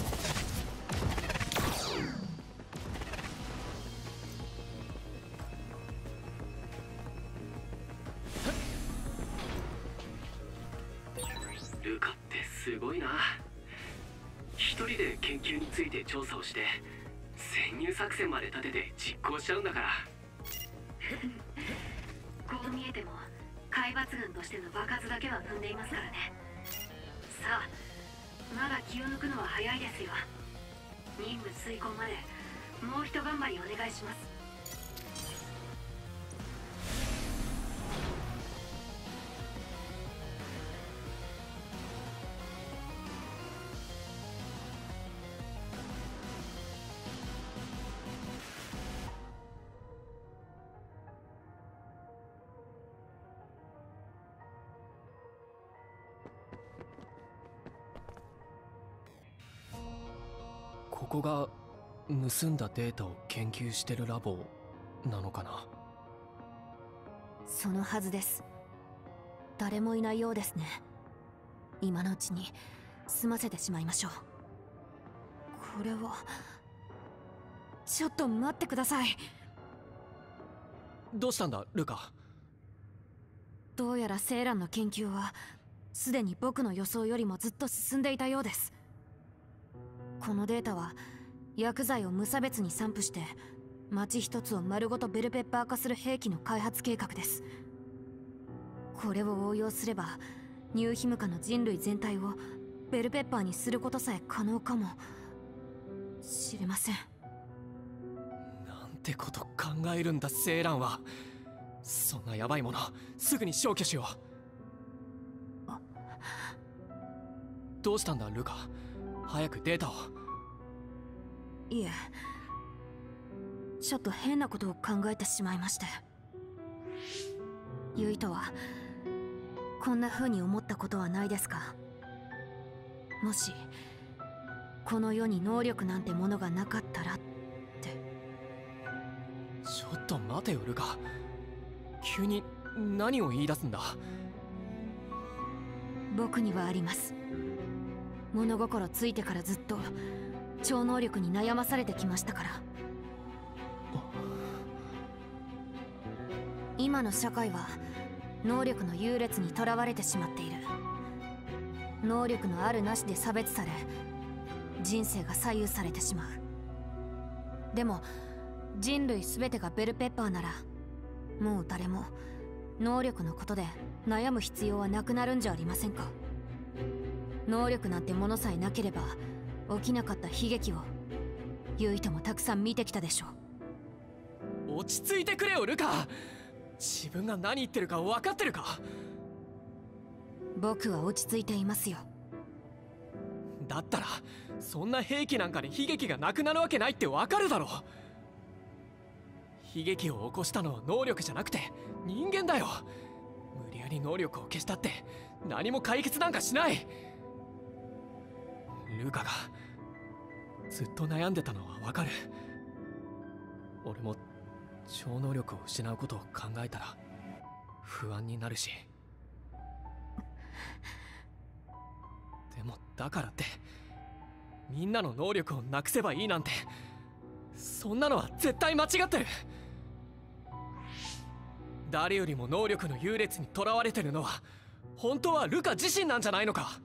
ルカってすごいな。一人で研究について調査をして潜入作戦まで立てて実行しちゃうんだから。こう見えても海抜軍としての爆発だけは踏んでいますからね。さあ、まだ気を抜くのは早いですよ。任務遂行までもう一頑張りお願いします。 ここが盗んだデータを研究してるラボなのかな。 そのはずです。誰もいないようですね。今のうちに済ませてしまいましょう。これはちょっと待ってください。 どうしたんだルカ。 どうやらセイランの研究はすでに僕の予想よりもずっと進んでいたようです。このデータは薬剤を無差別に散布して町一つを丸ごとベルペッパー化する兵器の開発計画です。これを応用すればニューヒムカの人類全体をベルペッパーにすることさえ可能かもしれません。 なんてこと考えるんだセイランは。そんなヤバいものすぐに消去しよう。どうしたんだルカ、早くデータを。 いえ、ちょっと変なことを考えてしまいまして。ユイトはこんな風に思ったことはないですか？もしこの世に能力なんてものがなかったらって。 ちょっと待てよルカ、急に何を言い出すんだ。 僕にはあります。物心ついてからずっと超能力に悩まされてきましたから。 今の社会は能力の優劣にとらわれてしまっている。能力のあるなしで差別され、人生が左右されてしまう。でも人類全てがベルペッパーなら、もう誰も能力のことで悩む必要はなくなるんじゃありませんか。能力なんてものさえなければ起きなかった悲劇をユイともたくさん見てきたでしょう。 落ち着いてくれよルカ。自分が何言ってるか分かってるか。 僕は落ち着いていますよ。 だったらそんな兵器なんかで悲劇がなくなるわけないって分かるだろ。悲劇を起こしたのは能力じゃなくて人間だよ。無理やり能力を消したって何も解決なんかしない。ルカがずっと悩んでたのは分かる。俺も超能力を失うことを考えたら不安になるし。でもだからってみんなの能力をなくせばいいなんて、そんなのは絶対間違ってる。誰よりも能力の優劣にとらわれてるのは本当はルカ自身なんじゃないのか。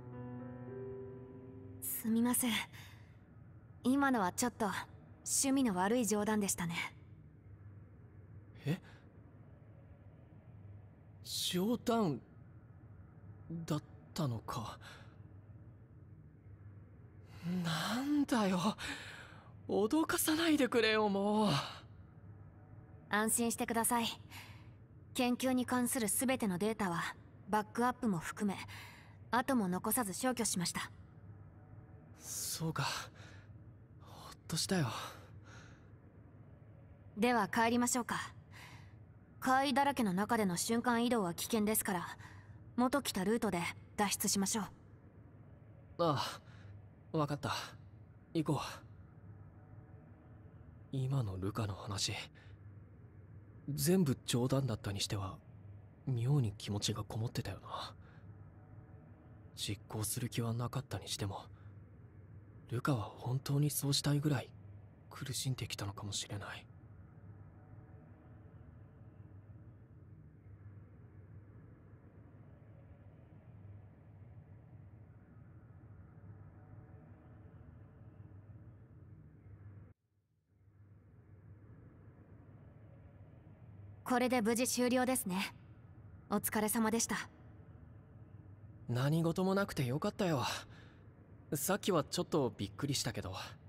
すみません、今のはちょっと趣味の悪い冗談でしたね。 え、冗談だったのか。なんだよ、脅かさないでくれよもう。 安心してください。研究に関する全てのデータはバックアップも含め後も残さず消去しました。 そうか、ほっとしたよ。 では帰りましょうか。怪異だらけの中での瞬間移動は危険ですから、元来たルートで脱出しましょう。 ああ、わかった。行こう。今のルカの話全部冗談だったにしては妙に気持ちがこもってたよな。実行する気はなかったにしてもルカは本当にそうしたいぐらい苦しんできたのかもしれない。 これで無事終了ですね。お疲れ様でした。 何事もなくてよかったよ。さっきはちょっとびっくりしたけど。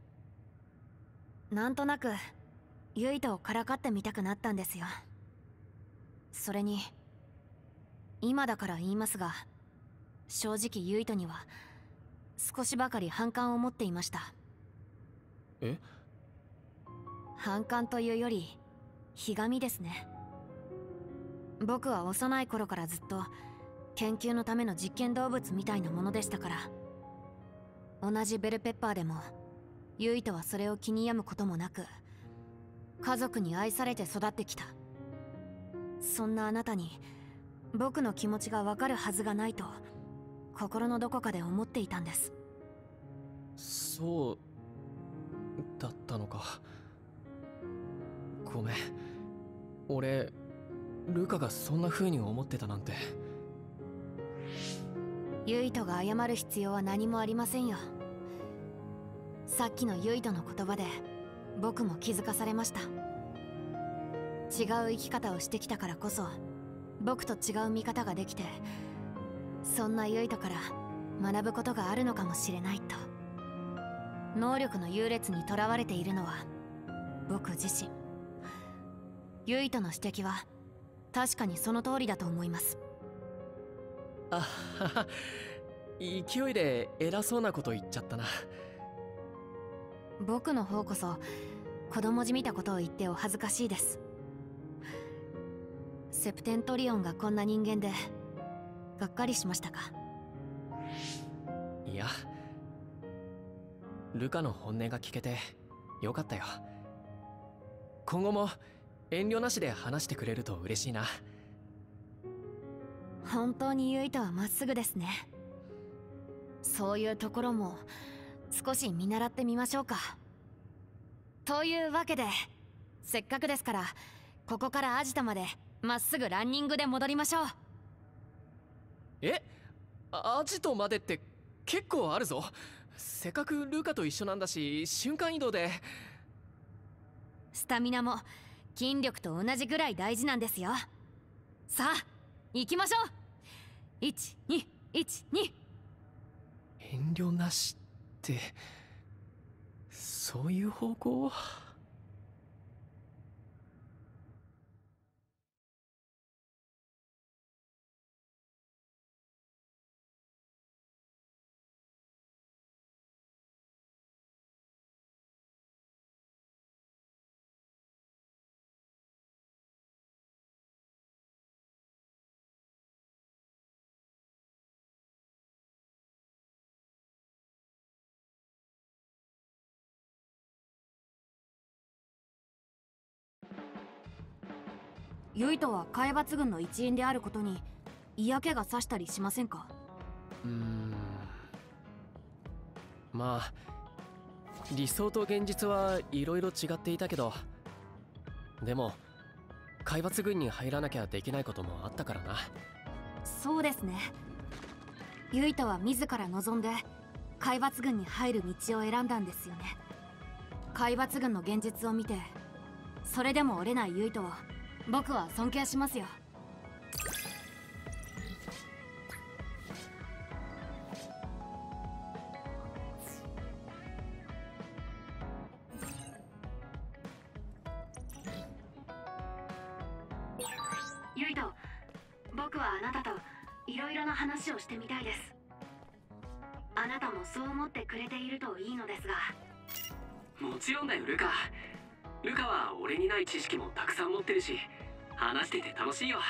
なんとなくユイとをからかってみたくなったんですよ。それに今だから言いますが、正直ユイとには少しばかり反感を持っていました。 え？ 反感というよりひがみですね。僕は幼い頃からずっと研究のための実験動物みたいなものでしたから。同じベルペッパーでもユイとはそれを気に病むこともなく、家族に愛されて育ってきた。そんなあなたに僕の気持ちがわかるはずがないと心のどこかで思っていたんです。 そうだったのか。ごめん、俺ルカがそんな風に思ってたなんて。 ユイトが謝る必要は何もありませんよ。さっきのユイトの言葉で僕も気づかされました。違う生き方をしてきたからこそ僕と違う見方ができて、そんなユイトから学ぶことがあるのかもしれないと。能力の優劣にとらわれているのは僕自身。ユイトの指摘は確かにその通りだと思います。 あはは、勢いで偉そうなこと言っちゃったな。 僕の方こそ子供じみたことを言ってお恥ずかしいです。セプテントリオンがこんな人間でがっかりしましたか？ いや、ルカの本音が聞けてよかったよ。今後も遠慮なしで話してくれると嬉しいな。 本当にユイトはまっすぐですね。そういうところも少し見習ってみましょうか。というわけで、せっかくですからここからアジトまでまっすぐランニングで戻りましょう。 え、アジトまでって結構あるぞ。せっかくルカと一緒なんだし、瞬間移動で。 スタミナも筋力と同じぐらい大事なんですよ。さあ行きましょう。1212。 遠慮なしってそういう方向？ ユイトは海抜軍の一員であることに嫌気がさしたりしませんか？ まあ理想と現実はいろいろ違っていたけど、でも海抜軍に入らなきゃできないこともあったからな。 そうですね。ユイトは自ら望んで海抜軍に入る道を選んだんですよね。海抜軍の現実を見てそれでも折れないユイトを僕は尊敬しますよ。 ユイト、僕はあなたといろいろな話をしてみたいです。あなたもそう思ってくれているといいのですが。 もちろんだよルカ。ルカは俺にない知識もたくさん持ってるし、話してて楽しいよ。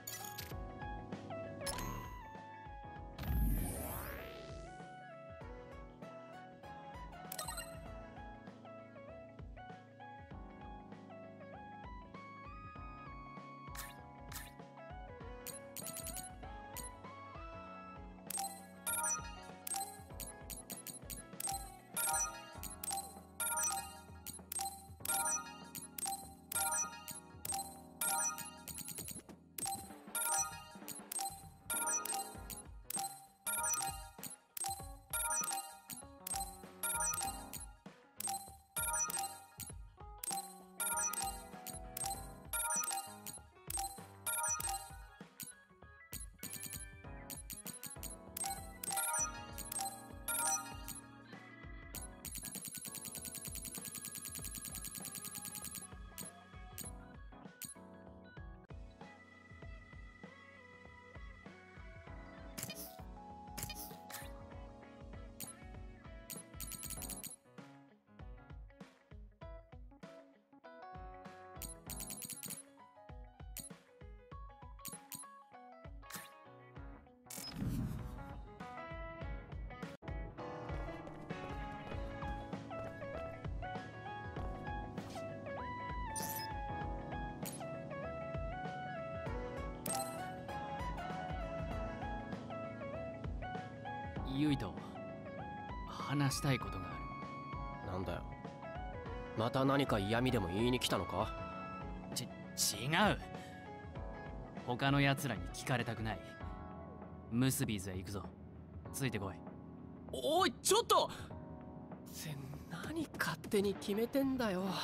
ユイと話したいことがある。 なんだよ、また何か嫌味でも言いに来たのか？ 違う。他の奴らに聞かれたくない。ムスビーズへ行くぞ。ついてこい。 おいちょっと何勝手に決めてんだよ。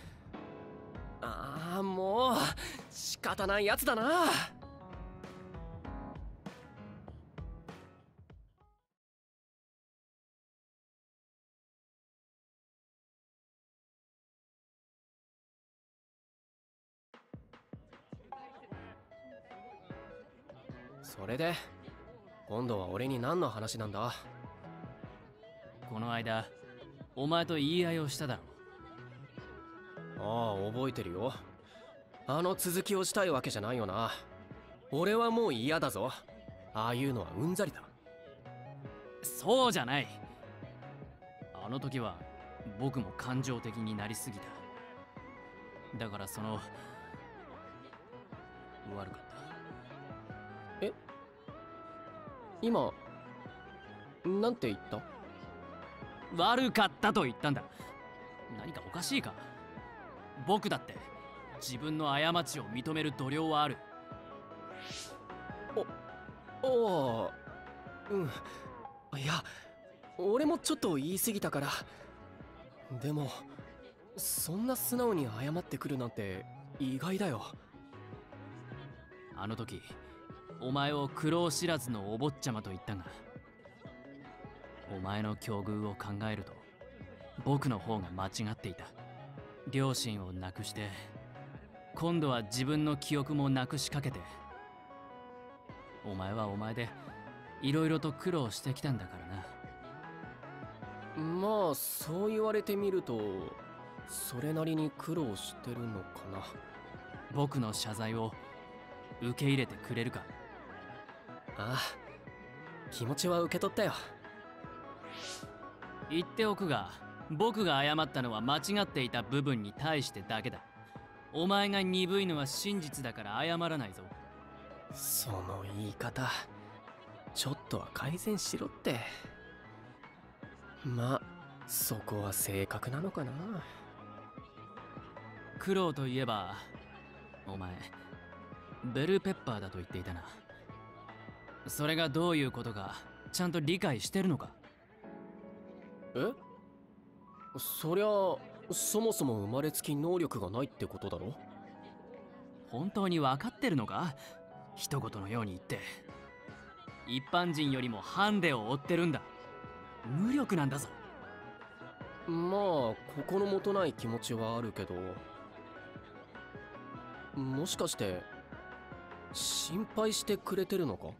ああもう仕方ないやつだな。それで今度は俺に何の話なんだ？ この間お前と言い合いをしただろ。 ああ覚えてるよ。あの続きをしたいわけじゃないよな。俺はもう嫌だぞ。ああいうのはうんざりだ。 そうじゃない。あの時は僕も感情的になりすぎた。だから悪かった。 え？今なんて言った？ 悪かったと言ったんだ。何かおかしいか？僕だって自分の過ちを認める度量はある。 ああ、うん。いや、俺もちょっと言い過ぎたから。でもそんな素直に謝ってくるなんて意外だよ。 あの時お前を苦労知らずのお坊ちゃまと言ったが、お前の境遇を考えると僕の方が間違っていた。両親を亡くして今度は自分の記憶もなくしかけて、お前はお前でいろいろと苦労してきたんだからな。 まあそう言われてみるとそれなりに苦労してるのかな。 僕の謝罪を受け入れてくれるか？ ああ、気持ちは受け取ったよ。 言っておくが、僕が謝ったのは間違っていた部分に対してだけだ。お前が鈍いのは真実だから謝らないぞ。 その言い方ちょっとは改善しろって。まあそこは正確なのかな。 苦労といえばお前ベルペッパーだと言っていたな。それがどういうことかちゃんと理解してるのか？ え？そりゃそもそも生まれつき能力がないってことだろ。 本当に分かってるのか？一言のように言って。一般人よりもハンデを負ってるんだ。無力なんだぞ。 まあ心もとない気持ちはあるけど、もしかして心配してくれてるのか？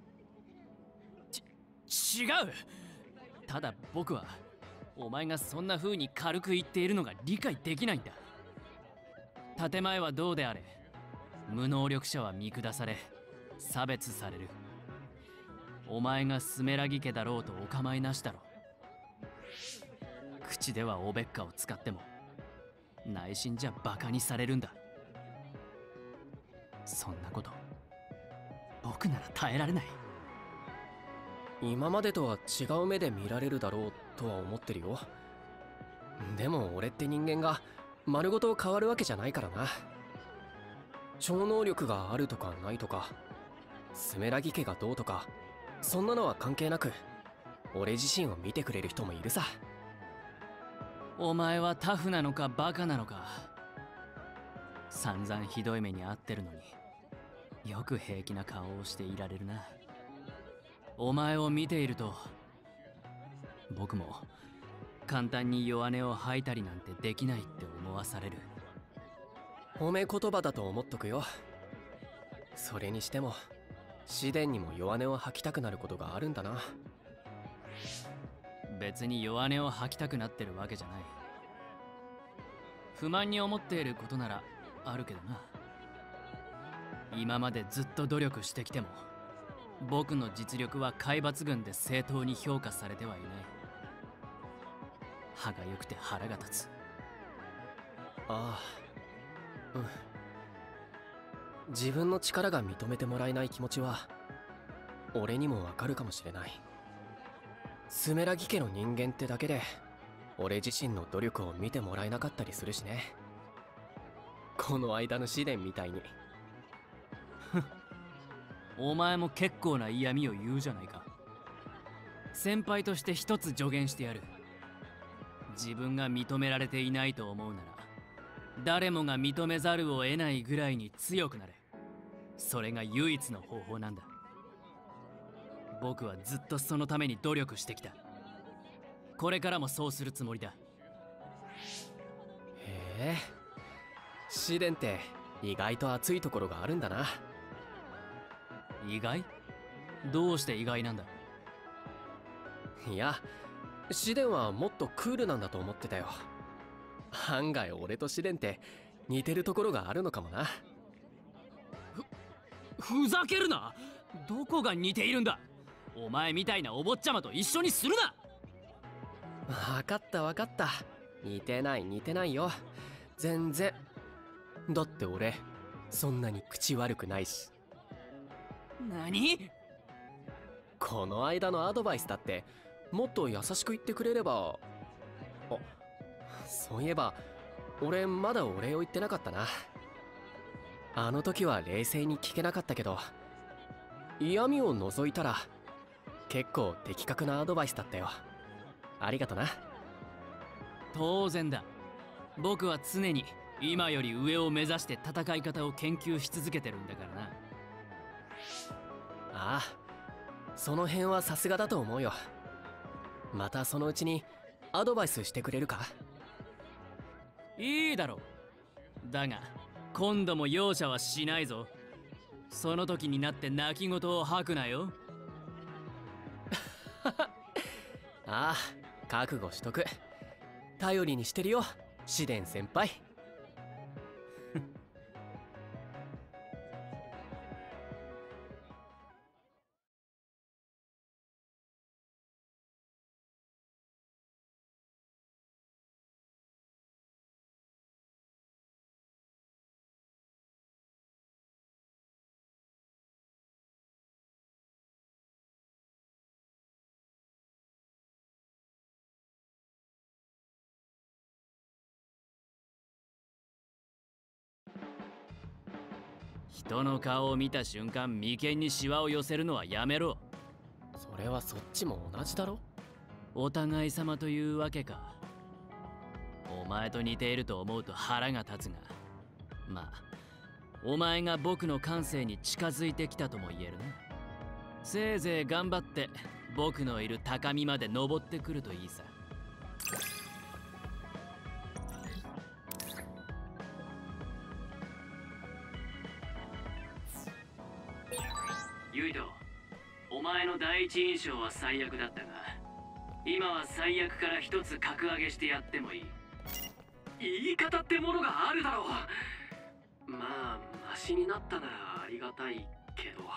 違う。ただ僕はお前がそんな風に軽く言っているのが理解できないんだ。建前はどうであれ、無能力者は見下され差別される。お前がスメラギ家だろうとお構いなしだろ。口ではおべっかを使っても内心じゃバカにされるんだ。そんなこと僕なら耐えられない。 今までとは違う目で見られるだろうとは思ってるよ。でも俺って人間が丸ごと変わるわけじゃないからな。超能力があるとかないとか、スメラギ家がどうとか、そんなのは関係なく俺自身を見てくれる人もいるさ。 お前はタフなのかバカなのか。散々ひどい目に遭ってるのによく平気な顔をしていられるな。お前を見ていると僕も簡単に弱音を吐いたりなんてできないって思わされる。 褒め言葉だと思っとくよ。それにしても試練にも弱音を吐きたくなることがあるんだな。 別に弱音を吐きたくなってるわけじゃない。不満に思っていることならあるけどな。今までずっと努力してきても僕の実力は海抜軍で正当に評価されてはいない。歯がゆくて腹が立つ。 ああ、うん。自分の力が認めてもらえない気持ちは俺にもわかるかもしれない。スメラギ家の人間ってだけで俺自身の努力を見てもらえなかったりするしね。この間の試練みたいに。 お前も結構な嫌味を言うじゃないか。先輩として一つ助言してやる。自分が認められていないと思うなら誰もが認めざるを得ないぐらいに強くなれ。それが唯一の方法なんだ。僕はずっとそのために努力してきた。これからもそうするつもりだ。 へえ、試練って意外と熱いところがあるんだな。 意外？どうして意外なんだ？ いや、試練はもっとクールなんだと思ってたよ。案外俺と試練って似てるところがあるのかもな。 ふざけるな。どこが似ているんだ。お前みたいなお坊ちゃまと一緒にするな。 分かった分かった。似てない似てないよ。全然。だって俺そんなに口悪くないし。 何？ この間のアドバイスだってもっと優しく言ってくれれば。あ、そういえば俺まだお礼を言ってなかったな。 あの時は冷静に聞けなかったけど、嫌味を除いたら結構的確なアドバイスだったよ。ありがとな。 当然だ。僕は常に今より上を目指して戦い方を研究し続けてるんだからな。 ああ、その辺はさすがだと思うよ。またそのうちにアドバイスしてくれるか？ いいだろう。だが今度も容赦はしないぞ。その時になって泣き言を吐くなよ。 ああ、覚悟しとく。頼りにしてるよ、紫伝先輩。 人の顔を見た瞬間眉間にシワを寄せるのはやめろ。 それはそっちも同じだろ。 お互い様というわけか。お前と似ていると思うと腹が立つが、まあお前が僕の感性に近づいてきたとも言えるな。せいぜい頑張って僕のいる高みまで登ってくるといいさ。ユイト、お前の第一印象は最悪だったが、今は最悪から一つ格上げしてやってもいい。 言い方ってものがあるだろう。まあマシになったならありがたいけど。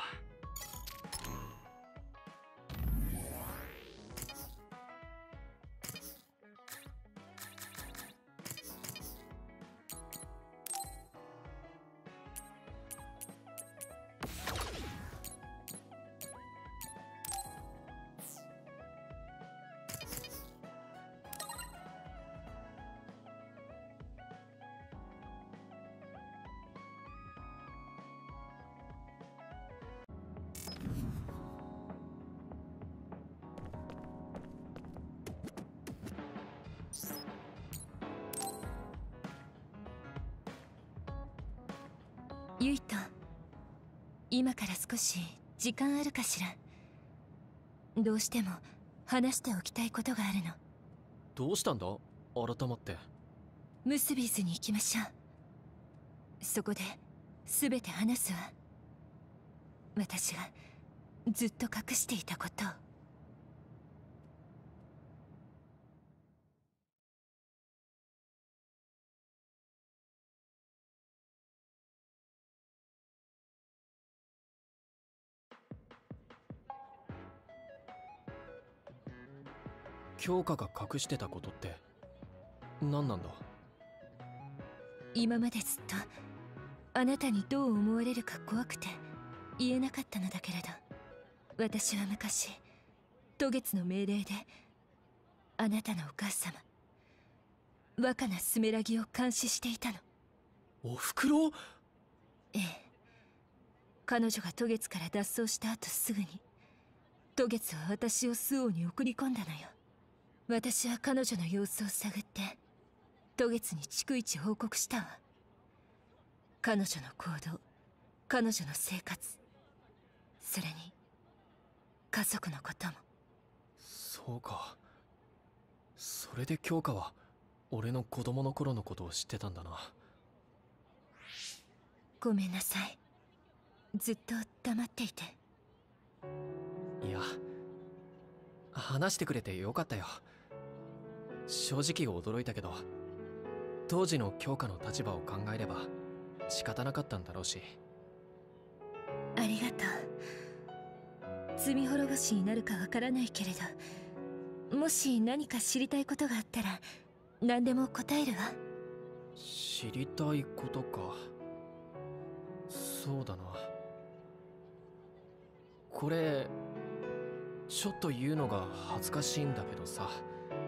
ユイト、今から少し時間あるかしら。どうしても話しておきたいことがあるの。 どうしたんだ改まって。 ムスビーズに行きましょう。そこで全て話すわ。私がずっと隠していたことを。 強化が隠してたことって何なんだ？ 今までずっとあなたにどう思われるか怖くて言えなかったのだけれど、私は昔渡月の命令であなたのお母様若菜スメラギを監視していたの。 おふくろ？ ええ、彼女が渡月から脱走した後すぐに渡月は私を周防に送り込んだのよ。私は彼女の様子を探って渡月に逐一報告したわ。彼女の行動、彼女の生活、それに家族のことも。 そうか、それで京香は俺の子供の頃のことを知ってたんだな。 ごめんなさい、ずっと黙っていて。 いや、話してくれてよかったよ。正直驚いたけど、当時の京香の立場を考えれば仕方なかったんだろうし。 ありがとう。罪滅ぼしになるかわからないけれど、もし何か知りたいことがあったら何でも答えるわ。 知りたいことか。そうだな。これちょっと言うのが恥ずかしいんだけどさ。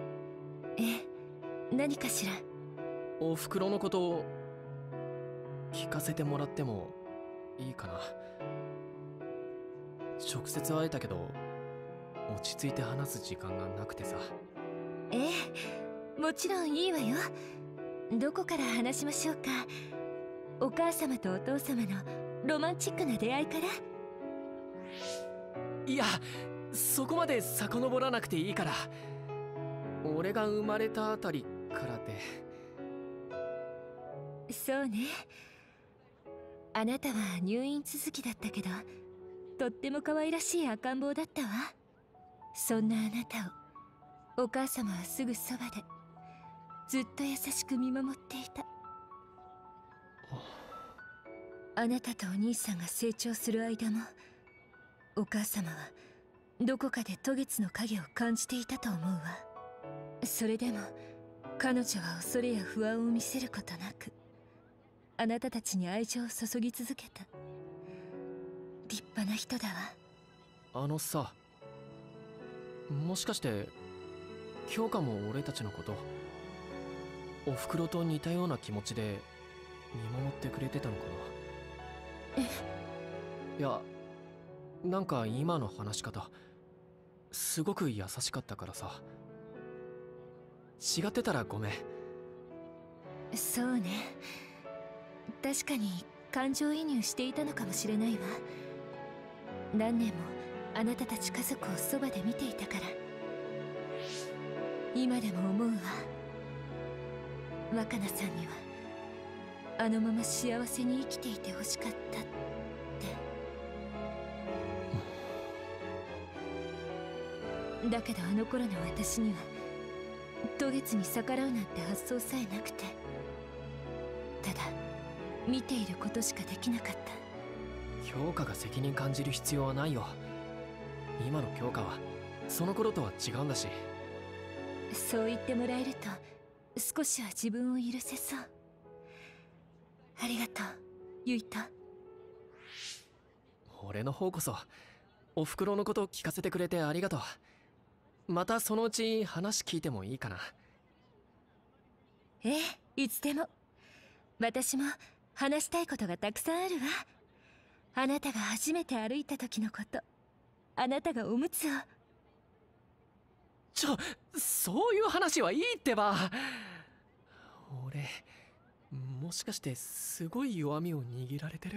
え、何かしら。 おふくろのこと聞かせてもらってもいいかな。直接会えたけど落ち着いて話す時間がなくてさ。 ええ、もちろんいいわよ。どこから話しましょうか。お母様とお父様のロマンチックな出会いから。 いや、そこまで遡らなくていいから。俺が生まれたあたりからで。 そうね。あなたは入院続きだったけど、とっても可愛らしい赤ん坊だったわ。そんなあなたをお母様はすぐそばでずっと優しく見守っていた。あなたとお兄さんが成長する間もお母様はどこかで渡月の影を感じていたと思うわ。それでも彼女は恐れや不安を見せることなくあなたたちに愛情を注ぎ続けた。立派な人だわ。 あのさ、もしかして京香も俺たちのことおふくろと似たような気持ちで見守ってくれてたのかな。いや、なんか今の話し方すごく優しかったからさ。違ってたらごめん。 そうね、確かに感情移入していたのかもしれないわ。何年もあなたたち家族をそばで見ていたから。今でも思うわ。若菜さんにはあのまま幸せに生きていてほしかったって。だけどあの頃の私には渡月に逆らうなんて発想さえなくて、ただ見ていることしかできなかった。 京香が責任感じる必要はないよ。今の京香はその頃とは違うんだし。 そう言ってもらえると少しは自分を許せそう。ありがとう、ゆいと。 俺の方こそおふくろのこと聞かせてくれてありがとう。またそのうち話聞いてもいいかな。 ええ、いつでも。私も話したいことがたくさんあるわ。あなたが初めて歩いた時のこと、あなたがおむつを。 そういう話はいいってば。俺もしかしてすごい弱みを握られてる？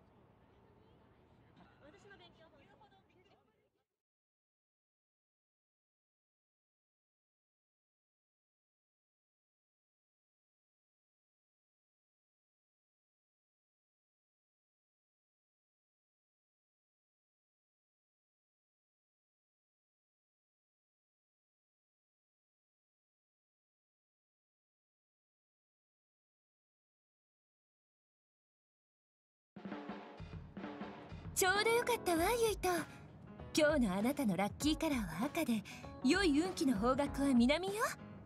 ちょうどよかったわ、ゆいと。今日のあなたのラッキーカラーは赤で、良い運気の方角は南よ。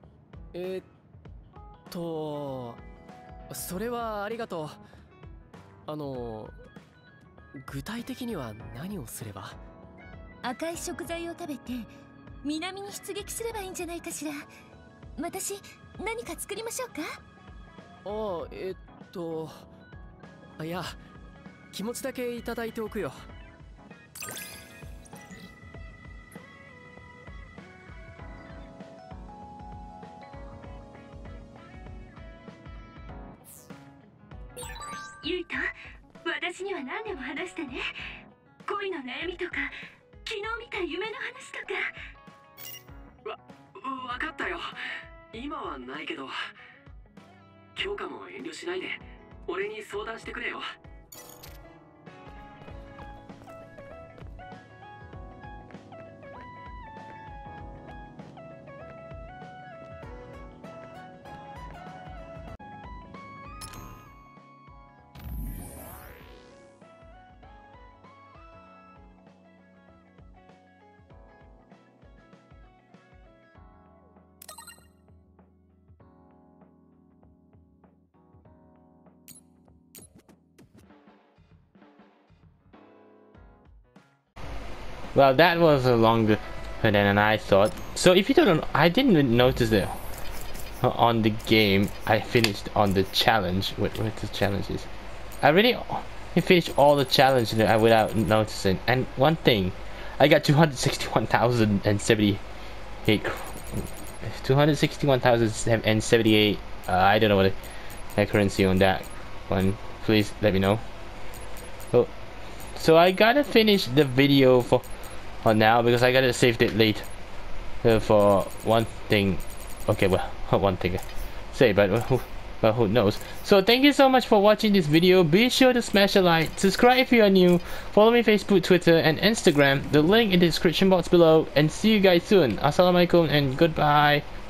それはありがとう。具体的には何をすれば？ 赤い食材を食べて南に出撃すればいいんじゃないかしら。私何か作りましょうか？ いや、気持ちだけいただいておくよ。 ゆいと、私には何でも話してね。恋の悩みとか、昨日見た夢の話とか。 わかったよ。今はないけど、京香も遠慮しないで俺に相談してくれよ。 Well, that was longer than I thought. So if you don't know, I didn't notice it on the game. I finished on the challenge. What the challenge is? I really finished all the challenges without noticing. And one thing, I got 261,078. 261,078. I don't know what the currency on that one. Please let me know. So I gotta finish the video for now because I gotta save it late for one thing. Okay, well, one thing I say, but who knows. So thank you so much for watching this video. Be sure to smash a like, subscribe if you are new, follow me Facebook, Twitter and Instagram, the link in the description box below, and see you guys soon. Assalamualaikum and goodbye.